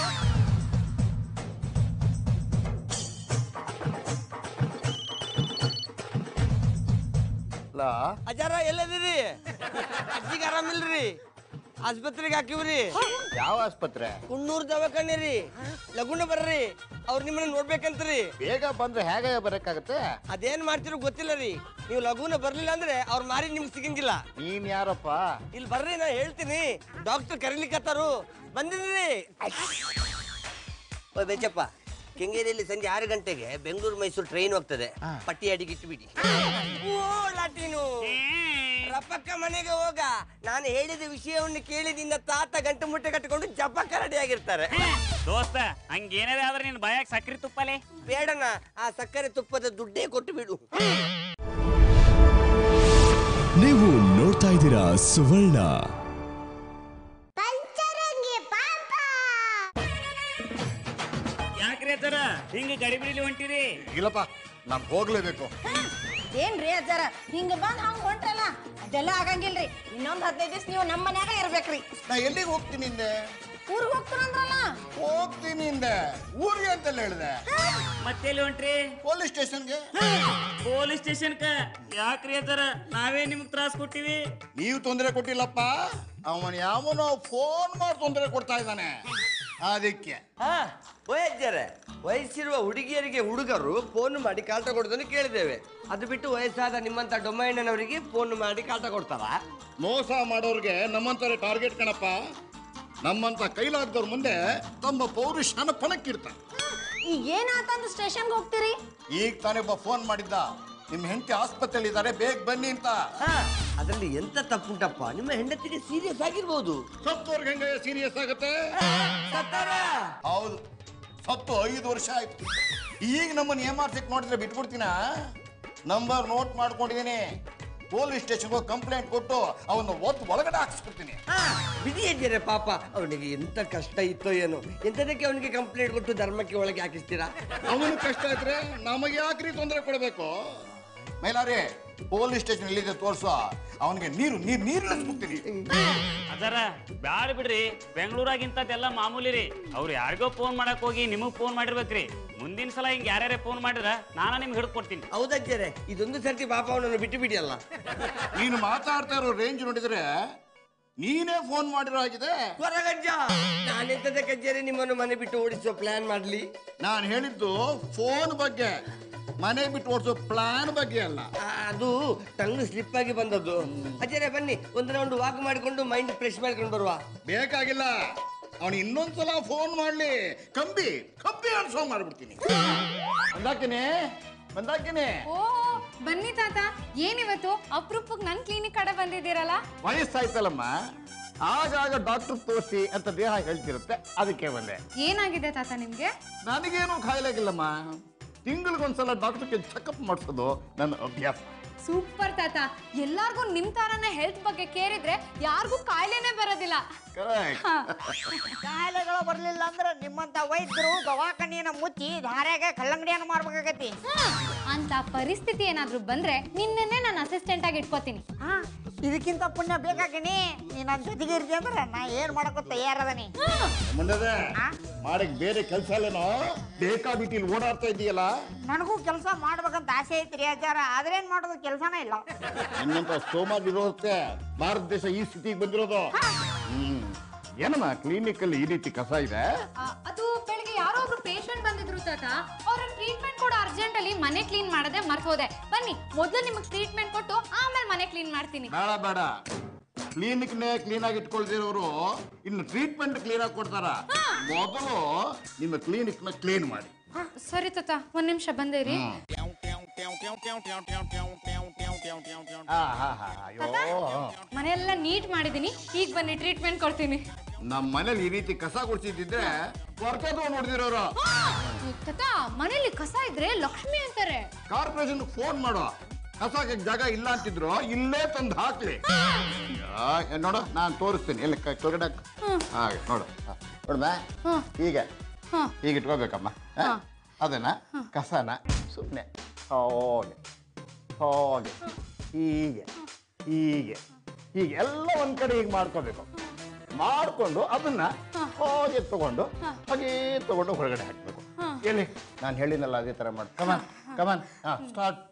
ಅಜಾರ ಎಲ್ಲದಿರಿ? ಅಜ್ಜಿಗೆ ಆರಾಮಿಲ್ರಿ? ಆಸ್ಪತ್ರೆಗೆ ಹಾಕಿವ್ರಿ. ಯಾವ ಆಸ್ಪತ್ರೆ? ಕುನ್ನೂರ್ ದವಾಖಾನೆ ರೀ. ಲಗುನ ಬರ್ರಿ, ಅವ್ರು ನಿಮ್ಮನ್ನ ನೋಡ್ಬೇಕಂತ್ರಿ. ಬೇಗ ಬಂದ್ರೆ ಹೇಗೆ ಬರಕ್ಕಾಗತ್ತೆ? ಅದೇನ್ ಮಾಡ್ತಿರೋ ಗೊತ್ತಿಲ್ಲ ರೀ. ನೀವು ಲಗುನ ಬರ್ಲಿಲ್ಲ ಅಂದ್ರೆ ಅವ್ರ ಮಾರಿ ನಿಮ್ಗೆ ಸಿಗಂಗಿಲ್ಲ. ನೀನ್ ಯಾರಪ್ಪ? ಇಲ್ಲಿ ಬರ್ರಿ, ನಾ ಹೇಳ್ತೀನಿ. ಡಾಕ್ಟರ್ ಕರೀಲಿಕ್ಕತ್ತಾರು. ಬಂದಿದ್ರಿ? ಓ ಬೇಚಪ್ಪ, ಕೆಂಗೇರಿಯಲ್ಲಿ ಸಂಜೆ ಆರು ಗಂಟೆಗೆ ಬೆಂಗಳೂರು ಮೈಸೂರು ಟ್ರೈನ್ ಹೋಗ್ತದೆ. ಪಟ್ಟಿ ಅಡಿಗೆ ಇಟ್ಟುಬಿಡಿ. ಓ ಲಾಟಿನು, ರಪ್ಪಕ್ಕ ಮನೆಗೆ ಹೋಗ. ನಾನು ಹೇಳಿದ ವಿಷಯವನ್ನು ಕೇಳಿ ನಿನ್ನ ತಾತ ಗಂಟು ಮುಟ್ಟೆ ಕಟ್ಟಿಕೊಂಡು ಜಪಕ್ಕ ರೆಡಿ ಆಗಿರ್ತಾರೆ. ದೋಸ್ತ, ಹಂಗೇನಾದ್ರೆ ಆದ್ರೆ ನಿನ್ ಬಾಯಾಗ ಸಕ್ರಿ ತುಪ್ಪಲೆ ಬೇಡಣ್ಣ, ಆ ಸಕ್ಕರೆ ತುಪ್ಪದ ದುಡ್ಡೇ ಕೊಟ್ಟು ಬಿಡು. ನೀವು ನೋಡ್ತಾ ಇದ್ದೀರಾ ಸುವರ್ಣ. ಯಾಕ್ರಿ ಅಜ್ಜಾರ ಹಿಂಗ ಗಡಿಬಿಡಿಲಿ ಹೊಂಟಿರಿ? ಇಲ್ಲಪ್ಪ, ನಾನು ಹೋಗ್ಲೇಬೇಕು. ಏನ್ರಿ ಅಜ್ಜಾರ ಹಿಂಗ ಬಂದ್ ಹಂಗ ಹೊಂಟ್ರಲ್ಲ? ಅದೆಲ್ಲ ಆಗಂಗಿಲ್ರಿ ಇನ್ನೊಂದ್ ಹದಿನೈದು ದಿವಸ ನೀವು ನಮ್ಮ ಮನ್ಯಾಗ ಇರ್ಬೇಕ್ರಿ. ನಾ ಎಲ್ಲಿಗೆ ಹೋಗ್ತೀನಿ ಹಿಂದೆ ಊರಿಗೆ ಹೋಗ್ತಾರಂದ್ರಲ್ಲ. ಹೋಗ್ತೀನಿ ಹಿಂದೆ ಊರಿಗೆ ಅಂತೆಲ್ಲ ಹೇಳಿದೆ. ಮತ್ತೆಲ್ಲಿ ಹೊಂಟ್ರಿ? ಪೊಲೀಸ್ ಸ್ಟೇಷನ್ಗೆ. ಪೊಲೀಸ್ ಸ್ಟೇಷನ್ಕ ಯಾಕ್ರಿ ಅದಾರ? ನಾವೇ ನಿಮ್ಗೆ ತ್ರಾಸ್ ಕೊಟ್ಟಿವಿ. ನೀವು ತೊಂದರೆ ಕೊಟ್ಟಿಲ್ಲಪ್ಪ, ಅವನ್ ಯಾವನೋ ಫೋನ್ ಮಾಡಿ ತೊಂದರೆ ಕೊಡ್ತಾ ಇದ್ದಾನೆ ಅದಕ್ಕೆ. ಹಾ ವಯಸ್ಸರೇ, ವಯಸ್ಸಿರುವ ಹುಡುಗಿಯರಿಗೆ ಹುಡುಗರು ಫೋನ್ ಮಾಡಿ ಕಾಟ ಕೊಡೋದನ್ನು ಕೇಳಿದ್ದೇವೆ. ಅದು ಬಿಟ್ಟು ವಯಸ್ಸಾದ ನಿಮ್ಮಂತ ಡೊಮೈನವರಿಗೆ ಫೋನ್ ಮಾಡಿ ಕಾಟ ಕೊಡ್ತಾರ? ಮೋಸ ಮಾಡೋರ್ಗೆ ನಮ್ಮಂತರ ಟಾರ್ಗೆಟ್ ಕಣಪ್ಪ. ನಮ್ಮಂತ ಕೈಲಾಗದವ್ರ ಮುಂದೆ ತಮ್ಮ ಪೌರುಷನ ಪಣಕ್ಕಿರ್ತಾರೆ. ಈಗ ಏನಾತಂದು ಸ್ಟೇಷನ್ಗೆ ಹೋಗ್ತೀರಿ? ಈಗ ತಾನೇ ಒಬ್ಬ ಫೋನ್ ಮಾಡಿದ್ದ, ನಿಮ್ ಹೆಂಡತಿ ಆಸ್ಪತ್ರೆಯಲ್ಲಿ ಇದ್ದಾರೆ, ಬೇಗ ಬನ್ನಿ ಅಂತ. ಅದರಲ್ಲಿ ಎಂತ ತಪ್ಪುಂಟಪ್ಪ? ನಿಮ್ಮ ಹೆಂಡತಿಗೆ ಸೀರಿಯಸ್ ಆಗಿರ್ಬೋದು. ಸತ್ತೋರ್ಗೆ ಹೆಂಗ ಸೀರಿಯಸ್ ಆಗುತ್ತೆ? ಹೌದು, ಸತ್ತು ಐದು ವರ್ಷ ಆಯ್ತು. ಈಗ ನಮ್ಮನ್ನ ಏಮಾರ್ಸಕ್ ನೋಡಿದ್ರೆ ಬಿಟ್ಬಿಡ್ತೀನ? ನಂಬರ್ ನೋಟ್ ಮಾಡ್ಕೊಂಡಿದ್ದೀನಿ. ಪೊಲೀಸ್ ಸ್ಟೇಷನ್ಗೆ ಹೋಗಿ ಕಂಪ್ಲೇಂಟ್ ಕೊಟ್ಟು ಅವನ್ನ ಒತ್ತು ಒಳಗಡೆ ಹಾಕಿಸ್ಬಿಡ್ತೀನಿ. ಬಿಡಿ ಇದ್ದೀರ ಪಾಪ, ಅವನಿಗೆ ಎಂತ ಕಷ್ಟ ಇತ್ತೋ ಏನೋ. ಎಂತದಕ್ಕೆ ಅವನಿಗೆ ಕಂಪ್ಲೇಂಟ್ ಕೊಟ್ಟು ಧರ್ಮಕ್ಕೆ ಒಳಗೆ ಹಾಕಿಸ್ತೀರಾ? ಅವನು ಕಷ್ಟ ಇದ್ರೆ ನಮಗೆ ಯಾಕ್ರಿ ತೊಂದರೆ ಕೊಡಬೇಕು? ಮೈಲಾರಿ, ಪೊಲೀಸ್ ಸ್ಟೇಷನ್ ಎಲ್ಲಿದೆ ತೋರ್ಸು, ಅವನಿಗೆ ನೀರು ನೀರು ನೀರಿಳಿಸ್ಬಿಡ್ತೀನಿ. ಅದರ ಬ್ಯಾಡ ಬಿಡ್ರಿ, ಬೆಂಗಳೂರಾಗಿಂತದೆಲ್ಲ ಮಾಮೂಲಿ ರೀ. ಅವ್ರು ಯಾರಿಗೋ ಫೋನ್ ಮಾಡಕ್ ಹೋಗಿ ನಿಮಗ್ ಫೋನ್ ಮಾಡಿರ್ಬೇಕ್ರಿ. ಮುಂದಿನ ಸಲ ಹಿಂಗ್ ಯಾರ್ಯಾರೇ ಫೋನ್ ಮಾಡಿದ್ರ ನಾನ ನಿಮ್ಗೆ ಹಿಡಿದು ಕೊಡ್ತೀನಿ. ಹೌದಜ್ಜರೆ, ಇದೊಂದು ಸರ್ತಿ ಪಾಪ ಅವನನ್ನು ಬಿಟ್ಟು ಬಿಡಿ ಅಲ್ಲ. ನೀನು ಮಾತಾಡ್ತಾ ಇರೋ ರೇಂಜ್ ನೋಡಿದ್ರೆ ನೀನೇ ಫೋನ್ ಮಾಡಿರೋ ಆಗಿದೆ. ಹೊರಗಜ್ಜ, ನಾನೆಂತದಕ್ಕೆ ಅಜ್ಜರೆ ನಿಮ್ಮನ್ನು ಮನೆ ಬಿಟ್ಟು ಓಡಿಸೋ ಪ್ಲಾನ್ ಮಾಡ್ಲಿ? ನಾನು ಹೇಳಿದ್ದು ಫೋನ್ ಬಗ್ಗೆ, ಮನೆ ಬಿಟ್ಟು ಓಡಿಸೋ ಪ್ಲಾನ್ ಬಗ್ಗೆ ಅಲ್ಲ. ಅದು ಟಂಗ್ ಸ್ಲಿಪ್ ಆಗಿ ಬಂದದ್ದು. ಅಜ್ಜರೆ ಬನ್ನಿ, ಒಂದು ರೌಂಡ್ ವಾಕ್ ಮಾಡಿಕೊಂಡು ಮೈಂಡ್ ಫ್ರೆಶ್ ಮಾಡ್ಕೊಂಡು ಬರುವ. ಬೇಕಾಗಿಲ್ಲ, ಅವನು ಇನ್ನೊಂದ್ಸಲ ಫೋನ್ ಮಾಡ್ಲಿ, ಕಂಬಿ ಕಂಬಿ ಅನ್ಸೋ ಮಾಡ್ಬಿಡ್ತೀನಿ. ಬಂದಾಕಿನಿ ಬಂದಾಕಿನಿ ಓ ಬನ್ನಿ ತಾತ, ಏನಿವತ್ತು ಅಪರೂಪಕ್ಕೆ ನನ್ ಕ್ಲಿನಿಕ್ ಕಡೆ ಬಂದಿದ್ದೀರಲ್ಲ? ವಯಸ್ಸಾಯ್ತಲ್ಲಮ್ಮ, ಆಗಾಗ ಡಾಕ್ಟರ್ ತೋರಿಸಿ ಅಂತ ದೇಹ ಹೇಳ್ತಿರುತ್ತೆ, ಅದಕ್ಕೆ ಬಂದೆ. ಏನಾಗಿದೆ ತಾತ ನಿಮ್ಗೆ? ನನಗೇನು ಕಾಯಿಲೆಗಿಲ್ಲಮ್ಮ, ತಿಂಗಳಿಗೊಂದ್ಸಲ ಡಾಕ್ಟರ್ಗೆ ಚೆಕಪ್ ಮಾಡಿಸೋದು ನನ್ನ ಅಭ್ಯಾಸ. ಸೂಪರ್ ತಾತ, ಎಲ್ಲಾರ್ಗು ನಿಮ್ ತರನೇ ಹೆಲ್ತ್ ಬಗ್ಗೆ ಕೇರ್ ಇದ್ರೆ ಯಾರಿಗೂ ಕಾಯಿಲೆನೇ ಬರೋದಿಲ್ಲ. ಕಾಯಿಲೆಗಳು ಬರ್ಲಿಲ್ಲ ಅಂದ್ರೆ ನಿಮ್ಮಂತ ವೈದ್ಯರು ದವಾಖಾನಿಯನ್ನ ಮುಚ್ಚಿ ಧಾರ್ಯಾಗ ಕಲ್ಲಂಗಡಿಯನ್ನು ಮಾಡ್ಬೇಕಾಗತಿ. ಅಂತ ಪರಿಸ್ಥಿತಿ ಏನಾದ್ರೂ ಬಂದ್ರೆ ನಿನ್ನೆ ನಾನು ಅಸಿಸ್ಟೆಂಟ್ ಆಗಿ ಇಟ್ಕೋತೀನಿ. ಇದಕ್ಕಿಂತ ಪುಣ್ಯ ಬೇಕಾಗಿನಿ, ನೀ ನನ್ನ ಜೊತೆಗೆ ಇರ್ತಿ ಅಂದ್ರೆ ನಾ ಏನ್ ಮಾಡಕೋ ತಯಾರದನಿ. ಮುಂದೆ ಮಾಡಕ್ ಬೇರೆ ಕೆಲಸ ಅಲ್ಲೇನೋ, ಬೇಕಾಬಿಟ್ಟು ಇಲ್ಲಿ ಓಡಾಡ್ತಾ ಇದೀಯಲ್ಲ. ನನಗೂ ಕೆಲಸ ಮಾಡ್ಬೇಕಂತ ಆಸೆ ಐತ್ರಿ ಅಜ್ಜಾರ, ಆದ್ರೇನ್ ಮಾಡೋದು ಕೆಲಸನೇ ಇಲ್ಲ. ನಿನ್ನಂತ ಸೋಮಾಗಿರೋದಕ್ಕೆ ಭಾರತ ದೇಶ ಈ ಸ್ಥಿತಿಗೆ ಬಂದಿರೋದು. ಹ್ಮ್ ಏನಮ್ಮ ಕ್ಲಿನಿಕ್ ಅಲ್ಲಿ ಈ ರೀತಿ ಕಸ ಇದೆ? ಅದು ಬೆಳಿಗ್ಗೆ ಯಾರೋ ಒಬ್ರು ಪೇಷಂಟ್ ಬಂದಿದ್ರು ತಾತ, ಅವ್ರ ಟ್ರೀಟ್ಮೆಂಟ್ ಕೊಡೋ ಅರ್ಜೆಂಟ್ ಅಲ್ಲಿ ಮನೆ ಕ್ಲೀನ್ ಮಾಡದೆ ಮರ್ತೋದೆ. ಬನ್ನಿ ಮೊದಲು ನಿಮಗೆ ಟ್ರೀಟ್ಮೆಂಟ್ ಕೊಟ್ಟು ಆಮೇಲೆ ಮನೆ ಕ್ಲೀನ್ ಮಾಡ್ತೀನಿ. ಬೇಡ ಬೇಡ, ಕ್ಲಿನಿಕ್ ನೇ ಕ್ಲೀನ್ ಆಗಿ ಇಟ್ಕೊಳ್ದಿರೋರು ಇನ್ನು ಟ್ರೀಟ್ಮೆಂಟ್ ಕ್ಲೀನ್ ಆಗಿ ಕೊಡ್ತಾರ. ಮೊದಲು ನಿಮ್ಮ ಕ್ಲಿನಿಕ್ ನ ಕ್ಲೀನ್ ಮಾಡಿ. ಸರಿ ತಾತ, ಒಂದ್ ನಿಮಿಷ ಬಂದೇರಿ. ಮನೆಯೆಲ್ಲ ನೀಟ್ ಮಾಡಿದೀನಿ, ಈಗ ಬನ್ನಿ ಟ್ರೀಟ್ಮೆಂಟ್ ಕೊಡ್ತೀನಿ. ನಮ್ಮ ಮನೇಲಿ ಈ ರೀತಿ ಕಸ ಗುಡಿಸಿದ್ರೆ ಹೊರತೋದು ನೋಡ್ದಿರೋರು. ತಾತ, ಮನೇಲಿ ಕಸ ಇದ್ರೆ ಲಕ್ಷ್ಮಿ ಅಂತಾರೆ. ಕಾರ್ಪೊರೇಷನ್ ಫೋನ್ ಮಾಡೋ, ಕಸಕ್ಕೆ ಜಾಗ ಇಲ್ಲ ಅಂತಿದ್ರು ಇಲ್ಲೇ ತಂದು ಹಾಕ್ಲಿ. ನೋಡು, ನಾನು ತೋರಿಸ್ತೀನಿ. ಎಲ್ಲಿ ಕೆಳಗಡೆ ಹಾಗೆ ನೋಡು, ನೋಡ್ದ ಹೀಗೆ ಹೀಗೆ ಇಟ್ಕೋಬೇಕಮ್ಮ. ಅದನ್ನ ಕಸನ ಸುಮ್ಮನೆ ಹೋಗೆ ಹೋಗೆ ಹೀಗೆ ಹೀಗೆ ಹೀಗೆ ಎಲ್ಲ ಒಂದ್ ಕಡೆ ಹೀಗೆ ಮಾಡ್ಕೋಬೇಕು. ಮಾಡ್ಕೊಂಡು ಅದನ್ನ ಹೋಗಿ ತಗೊಂಡು ಹಾಗೆ ತಗೊಂಡು ಹೊರಗಡೆ ಹಾಕ್ಬೇಕು. ಎಲ್ಲಿ ನಾನು ಹೇಳಿನಲ್ಲ ಅದೇ ತರ ಮಾಡಿ. ಕಮಾನ್ ಕಮಾನ್, ಹಾ ಸ್ಟಾರ್ಟ್.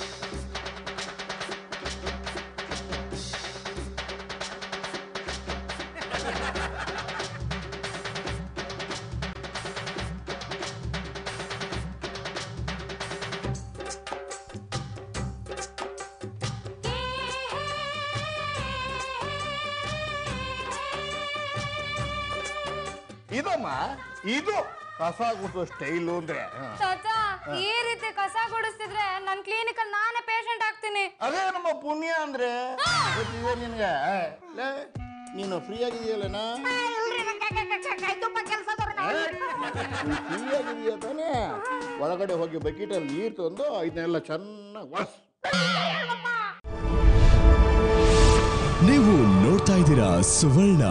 ಇದಮ್ಮ, ಇದು ಕಸ ಗುಡಿಸೋ ಸ್ಟೈಲು ಅಂದ್ರೆ. ತಾತ, ಈ ರೀತಿ ಕಸ ಗುಡಿಸ್ತಿದ್ರೆ ನನ್ ಕ್ಲಿನಿಕ್ ಅಲ್ಲಿ ನಾನೇ ಪೇಷಂಟ್ ಆಗ್ತೀನಿ. ಅದೇ ನಮ್ಮ ಪುಣ್ಯ ಅಂದ್ರೆ. ಗೊತ್ತಿದೆ ನಿನ್ಗೆ? ನೀನು ಫ್ರೀ ಆಗಿದೆಯಲ್ಲ, ಫ್ರೀ ಆಗಿದೆಯಾ ತಾನೇ? ಒಳಗಡೆ ಹೋಗಿ ಬಕೆಟ್ ಅಲ್ಲಿ ನೀರು ತಂದು ಇದನ್ನೆಲ್ಲ ಚೆನ್ನಾಗಿ ವಾಶ್. ನೀವು ನೋಡ್ತಾ ಇದ್ದೀರಾ ಸುವರ್ಣ.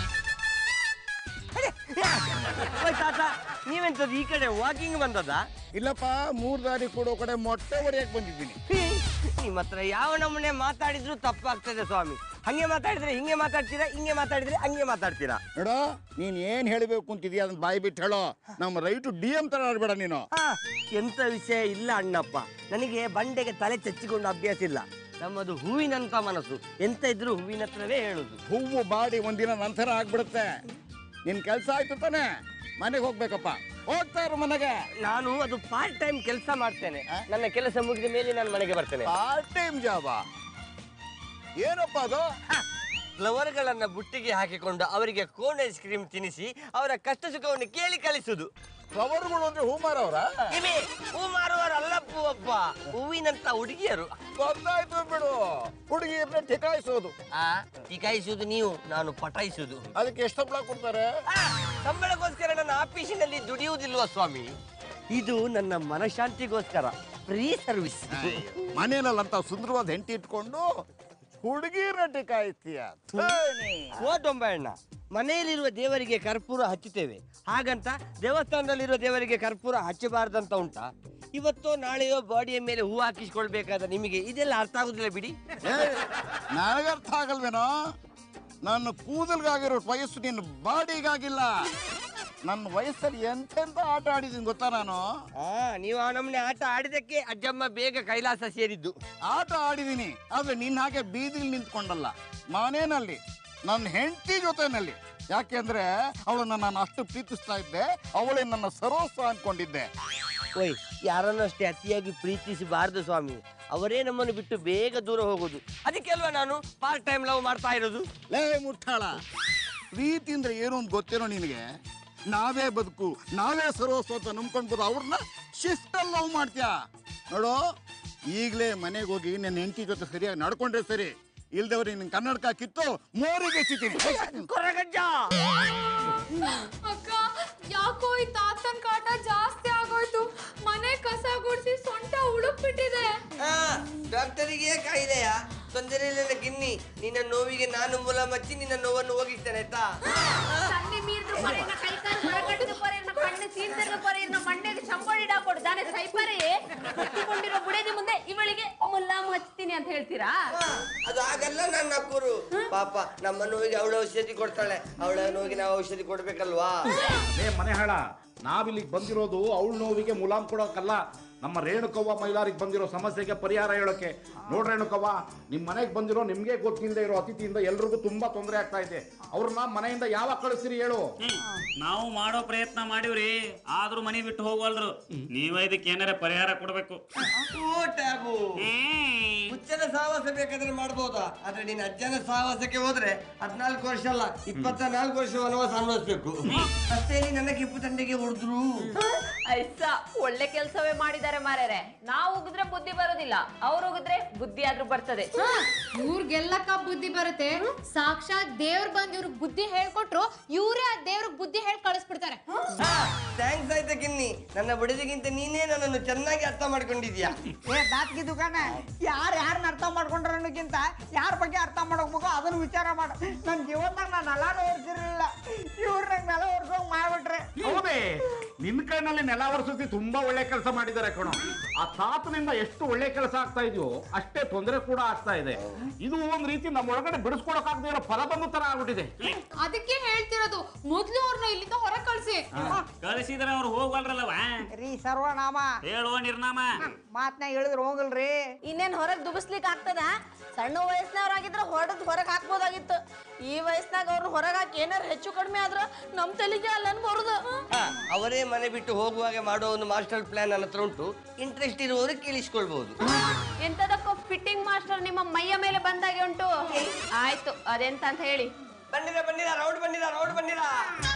ನೀವೆಂತದ್ದು ಈ ಕಡೆ ವಾಕಿಂಗ್ ಬಂದದ? ಇಲ್ಲಪ್ಪ ಮೂರ್ ದಾರಿ ಕೊಡೋ ಕಡೆ ಮೊಟ್ಟೆ ಹೊಡೆಯಕ್ ಬಂದಿದ್ದೀನಿ. ನಿಮ್ಮ ಹತ್ರ ಯಾವ ನಮ್ಮನೆ ಮಾತಾಡಿದ್ರು ತಪ್ಪಾಗ್ತದೆ ಸ್ವಾಮಿ. ಹಂಗೆ ಮಾತಾಡಿದ್ರೆ ಹಿಂಗೆ ಮಾತಾಡ್ತೀರಾ, ಹಿಂಗೆ ಮಾತಾಡಿದ್ರೆ ಹಂಗೆ ಮಾತಾಡ್ತೀರಾ. ನೋಡೋ ನೀನ್ ಏನ್ ಹೇಳ್ಬೇಕು ಅಂತಿದ್ಯಾ ಅದನ್ನ ಬಾಯಿ ಬಿಟ್ಟು ಹೇಳೋ. ನಮ್ಮ ರೈಟು ಡಿ ಎಂ ತರ ಆಡ್ಬೇಡ ನೀನು. ಎಂತ ವಿಷಯ ಇಲ್ಲ ಅಣ್ಣಪ್ಪ, ನನಗೆ ಬಂಡೆಗೆ ತಲೆ ಚಚ್ಚಿಕೊಂಡು ಅಭ್ಯಾಸ ಇಲ್ಲ. ನಮ್ಮದು ಹೂವಿನಂತ ಮನಸ್ಸು, ಎಂತ ಇದ್ರು ಹೂವಿನ ಹತ್ರವೇ ಹೇಳುದು. ಹೂವು ಬಾಡಿ ಒಂದಿನ ನಂತರ ಆಗ್ಬಿಡುತ್ತೆ. ನಿನ್ ಕೆಲ್ಸ ಆಯ್ತು ತಾನೆ, ಮನೆಗೆ ಹೋಗ್ಬೇಕಪ್ಪ. ಹೋಗ್ತಾ ಇರು ಮನೆಗೆ. ನಾನು ಅದು ಪಾರ್ಟ್ ಟೈಮ್ ಕೆಲಸ ಮಾಡ್ತೇನೆ. ನನ್ನ ಕೆಲಸ ಮುಗಿದ ಮೇಲೆ ನಾನು ಮನೆಗೆ ಬರ್ತೇನೆ. Part time job? ಏನಪ್ಪ ಅದು? ಫ್ಲವರ್ಗಳನ್ನ ಬುಟ್ಟಿಗೆ ಹಾಕಿಕೊಂಡು ಅವರಿಗೆ ಕೋನ್ ಐಸ್ ಕ್ರೀಮ್ ತಿನ್ನಿಸಿ ಅವರ ಕಷ್ಟ ಸುಖವನ್ನು ಕೇಳಿ ಕಳಿಸುದು. ಫ್ಲವರ್ಗಳು ಅಂದ್ರೆ ಹೂ ಮಾರವ್ರ? ಇವೆ ಹೂ ಮಾರುವವರಲ್ಲಪ್ಪು ಅಪ್ಪ, ಹೂವಿನಂತ ಹುಡುಗಿಯರು. ಗೊತ್ತಾಯ್ತು ಬಿಡು, ಹುಡುಗಿಯನ್ನ ಠಿಕಾಯಿಸೋದು. ಆ ಟಿಕಾಯಿಸುವುದು ನೀವು, ನಾನು ಪಟಾಯಿಸುವುದು. ಅದಕ್ಕೆ ಎಷ್ಟು ಸಂಬಳ ಕೊಡ್ತಾರೆ? ಸಂಬಳಕ್ಕೋಸ್ಕರ ನನ್ನ ಆಫೀಸಿನಲ್ಲಿ ದುಡಿಯುವುದಿಲ್ವಾ ಸ್ವಾಮಿ? ಇದು ನನ್ನ ಮನಶಾಂತಿಗೋಸ್ಕರ ಫ್ರೀ ಸರ್ವಿಸ್. ಮನೇನಲ್ಲಂತ ಸುಂದರವಾದ ಹೆಂಡತಿ ಇಟ್ಕೊಂಡು ಹುಡುಗಿನ ಟಿಕಾಯಿಸ್ತೀಯ? ಓ ದೊಂಬಣ್ಣ, ಮನೆಯಲ್ಲಿರುವ ದೇವರಿಗೆ ಕರ್ಪೂರ ಹಚ್ಚುತ್ತೇವೆ, ಹಾಗಂತ ದೇವಸ್ಥಾನದಲ್ಲಿರುವ ದೇವರಿಗೆ ಕರ್ಪೂರ ಹಚ್ಚಬಾರ್ದಂತ ಉಂಟಾ? ಇವತ್ತೋ ನಾಳೆಯೋ ಬಾಡಿಯ ಮೇಲೆ ಹೂ ಹಾಕಿಸ್ಕೊಳ್ಬೇಕಾದ ನಿಮಗೆ ಇದೆಲ್ಲ ಅರ್ಥ ಆಗುದಿಲ್ಲ ಬಿಡಿ. ನನಗೆ ಅರ್ಥ ಆಗಲ್ವೇನೋ? ನನ್ನ ಕೂದಲ್ಗಾಗಿರೋ ವಯಸ್ಸು ನಿನ್ನ ಬಾಡಿಗಾಗಿಲ್ಲ. ನನ್ನ ವಯಸ್ಸಲ್ಲಿ ಎಂತೆಂತ ಆಟ ಆಡಿದೀನಿ ಗೊತ್ತಾ ನಾನು? ಆ ನೀವು ಆ ನಮ್ಮನೆ ಆಟ ಆಡಿದಕ್ಕೆ ಅಜ್ಜಮ್ಮ ಬೇಗ ಕೈಲಾಸ ಸೇರಿದ್ದು. ಆಟ ಆಡಿದೀನಿ, ಆದ್ರೆ ನಿನ್ನ ಹಾಗೆ ಬೀದಿಲಿ ನಿಂತ್ಕೊಂಡಲ್ಲ, ಮನೆಯಲ್ಲಿ ನನ್ನ ಹೆಂಡತಿ ಜೊತೆನಲ್ಲಿ. ಯಾಕೆಂದ್ರೆ ಅವಳನ್ನ ನಾನು ಅಷ್ಟು ಪ್ರೀತಿಸ್ತಾ ಇದ್ದೆ, ಅವಳೇ ನನ್ನ ಸರ್ವಸ್ವ ಅನ್ಕೊಂಡಿದ್ದೆ. ಓಯ್, ಯಾರನ್ನೂ ಅಷ್ಟೇ ಅತಿಯಾಗಿ ಪ್ರೀತಿಸಬಾರದು ಸ್ವಾಮಿ, ಅವರೇ ನಮ್ಮನ್ನು ಬಿಟ್ಟು ಬೇಗ ದೂರ ಹೋಗುದು. ಅದಕ್ಕೆ ಅಲ್ವಾ ನಾನು ಪಾರ್ಟ್ ಟೈಮ್ ಲವ್ ಮಾಡ್ತಾ ಇರೋದು. ಲೇ ಮುಟ್ಟಾಳ, ಪ್ರೀತಿ ಅಂದ್ರೆ ಏನು ಅಂತ ಗೊತ್ತೇನೋ ನಿನಗೆ? ನಾವೇ ಬದುಕು, ನಾವೇ ಸರ್ವಸ್ವ ಅಂತ ನಂಬ್ಕೊಂಡ್ಬೋದು ಅವ್ರನ್ನ ಶಿಸ್ತಲ್ಲಿ ಲವ್ ಮಾಡ್ತೀಯ ನೋಡು. ಈಗಲೇ ಮನೆಗೆ ಹೋಗಿ ನನ್ನ ಹೆಂಡತಿ ಜೊತೆ ಸರಿಯಾಗಿ ನಡ್ಕೊಂಡ್ರೆ ಸರಿ, ಇಲ್ದವ್ರಿ ನಿನ್ ಕನ್ನಡಕ ಕಿತ್ತು ಮೋರಿಗೆ ಎಸಿತೀನಿ. ಅಕ್ಕ, ಯಾಕೋ ಈ ತಾತನ್ ಕಾಟ ಜಾಸ್ತಿ ಆಗೋಯ್ತು. ಮನೆ ಕಸ ಗುಡಿಸಿ ಸೊಂಟ ಉಳುಕ್ಬಿಟ್ಟಿದೆ. ಡಾಕ್ಟರಿಗೆ ಕಾಯಿಲೆಯಾ? ತೊಂದರೆ ಇಲ್ಲ ಗಿನ್ನಿ, ನಿನ್ನ ನೋವಿಗೆ ನಾನು ಮೂಲ ಮಚ್ಚಿ ನಿನ್ನ ನೋವನ್ನು ಹೋಗಿಸ್ತೇನೆ ಆಯ್ತಾ? ಸನ್ನೆ ಮೀರಿದ್ರು ಪರೇನ ಕೈಕಾಲು ಹೊರಗಟ್ಟಿದ್ರು ಪರೇನ ಕಣ್ಣು ಸೀರ್ತಿದ್ರು ಪರೇನ ಮಂಡೆಗೆ ಚಂಬಡಿ ಹಾಕೊಡು ದಾನೆ ಸೈಪರೇ ಕಟ್ಟಿಕೊಂಡಿರೋ ಬುಡೇದಿ ಮುಂದೆ ಇವಳಿಗೆ ಮುಲ್ಲಾಮ್ ಹಚ್ತೀನಿ ಅಂತ ಹೇಳ್ತೀರಾ? ಅದು ಆಗಲ್ಲ ನನ್ನ ಅಕ್ಕೂರು. ಪಾಪ ನಮ್ಮ ನೋವಿಗೆ ಅವಳ ಔಷಧಿ ಕೊಡ್ತಾಳೆ, ಅವಳ ನೋವಿಗೆ ನಾವು ಔಷಧಿ ಕೊಡ್ಬೇಕಲ್ವಾ? ಏ ಮನೆ ಹಾಳ, ನಾವಿಲ್ಲಿಗೆ ಬಂದಿರೋದು ಅವಳ ನೋವಿಗೆ ಮುಲಾಮ್ ಕೊಡೋಕಲ್ಲ, ನಮ್ಮ ರೇಣುಕವ್ವ ಮೈಲಾರಿಗೆ ಬಂದಿರೋ ಸಮಸ್ಯೆಗೆ ಪರಿಹಾರ ಹೇಳೋಕೆ. ನೋಡ್ರಿ ರೇಣುಕವ್ವ, ನಿಮ್ಮ ಮನೆಗೆ ಬಂದಿರೋ ನಿಮ್ಗೆ ಗೊತ್ತಿಲ್ಲದೆ ಇರೋ ಅತಿಥಿಯಿಂದ ಎಲ್ರಿಗೂ ತುಂಬಾ ತೊಂದರೆ ಆಗ್ತಾ ಇದೆ. ಅವ್ರನ್ನ ಮನೆಯಿಂದ ಯಾವಾಗ ಕಳಿಸ್ತೀರಿ ಹೇಳು? ನಾವು ಮಾಡೋ ಪ್ರಯತ್ನ ಮಾಡಿವ್ರಿ, ಆದ್ರೂ ಮನಿ ಬಿಟ್ಟು ಹೋಗವಲ್ರು. ನೀವ ಇದಕ್ಕೆ ಏನಾರ ಪರಿಹಾರ ಕೊಡ್ಬೇಕು. ಹುಚ್ಚನ ಸಾಹಸ ಬೇಕಾದ್ರೆ ಮಾಡ್ಬೋದಾ, ಆದ್ರೆ ನಿನ್ನ ಅಜ್ಜನ ಸಾಹಸಕ್ಕೆ ಹೋದ್ರೆ ಹದ್ನಾಲ್ಕು ವರ್ಷ ಅಲ್ಲ ಇಪ್ಪತ್ತ ನಾಲ್ಕು ವರ್ಷ ವನವಾಸ ಅನುಭವಿಸ್ಬೇಕು. ಅಷ್ಟೇ ನನ್ನ ಕಿಪ್ಪು ತಂಡೆಗೆ ಹೊಡೆದ್ರು. ಐಸ ಒಳ್ಳೆ ಕೆಲಸವೇ ಮಾಡಿದ್ದಾರೆ ಮಾರ್ಯಾರೆ. ನಾವು ಉಗಿದ್ರೆ ಬುದ್ಧಿ ಬರೋದಿಲ್ಲ, ಅವ್ರು ಉಗಿದ್ರೆ ಬುದ್ಧಿ ಆದ್ರೂ ಬರ್ತದೆ. ಇವ್ರಿಗೆಲ್ಲಕ್ಕ ಬುದ್ಧಿ ಬರುತ್ತೆ. ಸಾಕ್ಷಾತ್ ದೇವ್ರ ಬಂದ್ ಇವ್ರಿಗೆ ಬುದ್ಧಿ ಹೇಳ್ಕೊಟ್ರು, ಇವ್ರೇ ಆ ದೇವ್ರಿಗೆ ಬುದ್ಧಿ ಹೇಳಿ ಕಳಿಸ್ಬಿಡ್ತಾರೆ. ಥ್ಯಾಂಕ್ಸ್ ಆಯ್ತಾ ಗಿನ್ನಿ, ನನ್ನ ಬಡಿದಕ್ಕಿಂತ ನೀನೇ ನನ್ನನ್ನು ಚೆನ್ನಾಗಿ ಅರ್ಥ ಮಾಡ್ಕೊಂಡಿದ್ಯಾ. ಏ ದಾತ್ಗಿ ದುಕಾನ, ಯಾರು ಯಾರನ್ನ ಅರ್ಥ ಮಾಡ್ಕೊಂಡ್ರ ಅನ್ನೋಕ್ಕಿಂತ ಯಾರ ಬಗ್ಗೆ ಅರ್ಥ ಮಾಡೋಗ್ಬೇಕು ಅದನ್ನ ವಿಚಾರ ಮಾಡ. ನನ್ನ ಜೀವನದಾಗ ನಾನು ನೆಲಾನು ಓಡಿಸಿರ್ಲಿಲ್ಲ, ಇವ್ರ ನಂಗೆ ನೆಲ ಓಡಿಸೋಂಗ್ ಮಾಡ್ಬಿಟ್ರೆ. ಹೌದೇ, ನಿನ್ ಕೈನಲ್ಲಿ ನೆಲ ಒರೆಸಿ ತುಂಬಾ ಒಳ್ಳೆ ಕೆಲಸ ಮಾಡಿದ್ದಾರೆ ಕಣೋ. ಆ ತಾತನಿಂದ ಎಷ್ಟು ಒಳ್ಳೆ ಕೆಲಸ ಆಗ್ತಾ ಇದೆಯೋ ಅಷ್ಟೇ ತೊಂದರೆ ಕೂಡ ಆಗ್ತಾ ಇದೆ. ಇದು ಒಂದ್ ರೀತಿ ನಮ್ಮ ಒಳಗಡೆ ಬಿಡಿಸ್ಕೊಳಕ್ ಆಗದೆ ಇರೋ ಪರಬಂದು ತರ ಆಗ್ಬಿಟ್ಟಿದೆ. ಅದಕ್ಕೆ ಹೇಳ್ತಿರೋದು, ಮೊದ್ಲು ಅವ್ರನ್ನ ಇಲ್ಲಿಂದ ಹೊರ ಕಳ್ಸಿ. ಕಳಿಸಿದ್ರೆ ಅವ್ರು ಹೋಗಲ್ರಲ್ಲವ. ರೀ ಸರ್ವನಾಮ ಹೇಳುವ ನಿರ್ನಾಮ ಮಾತ್ನಾಗ ಹೇಳಿದ್ರೆ ಹೋಗಲ್ರಿ. ಇನ್ನೇನ್ ಹೊರಗ್ ದುಬಸ್ಲಿಕ್ಕೆ ಆಗ್ತದ? ಸಣ್ಣ ವಯಸ್ಸಿನವ್ರಾಗಿದ್ರೆ ಹೊರದ್ ಹೊರಗ್ ಹಾಕ್ಬೋದಾಗಿತ್ತು. ಈ ವಯಸ್ಸಿನಾಗ ಅವ್ರು ಹೊರಗ್ ಹಾಕಿ ಏನಾರು ಹೆಚ್ಚು ಕಡಿಮೆ ಆದ್ರ ನಮ್ ತಲೆಗೆ ಅಲ್ಲನ್ ಬರುದು. ಅವರೇ ಮನೆ ಬಿಟ್ಟು ಹೋಗುವಾಗ ಮಾಡೋ ಒಂದು ಮಾಸ್ಟರ್ ಪ್ಲಾನ್ ನನ್ನ ಹತ್ರ ಉಂಟು, ಇಂಟ್ರೆಸ್ಟ್ ಇರುವವರು ಕೇಳಿಸ್ಕೊಳ್ಬಹುದು. ಎಂತದಕ್ಕೂ ಫಿಟ್ಟಿಂಗ್ ಮಾಸ್ಟರ್ ನಿಮ್ಮ ಮೈಯ ಮೇಲೆ ಬಂದಾಗೆ ಉಂಟು. ಆಯ್ತು, ಅದೆಂತ ಅಂತ ಹೇಳಿ. ಬಂದಿರ ಬಂದಿರ ರೌಡ್ ಬಂದಿರ ರೌಡ್ ಬಂದಿರ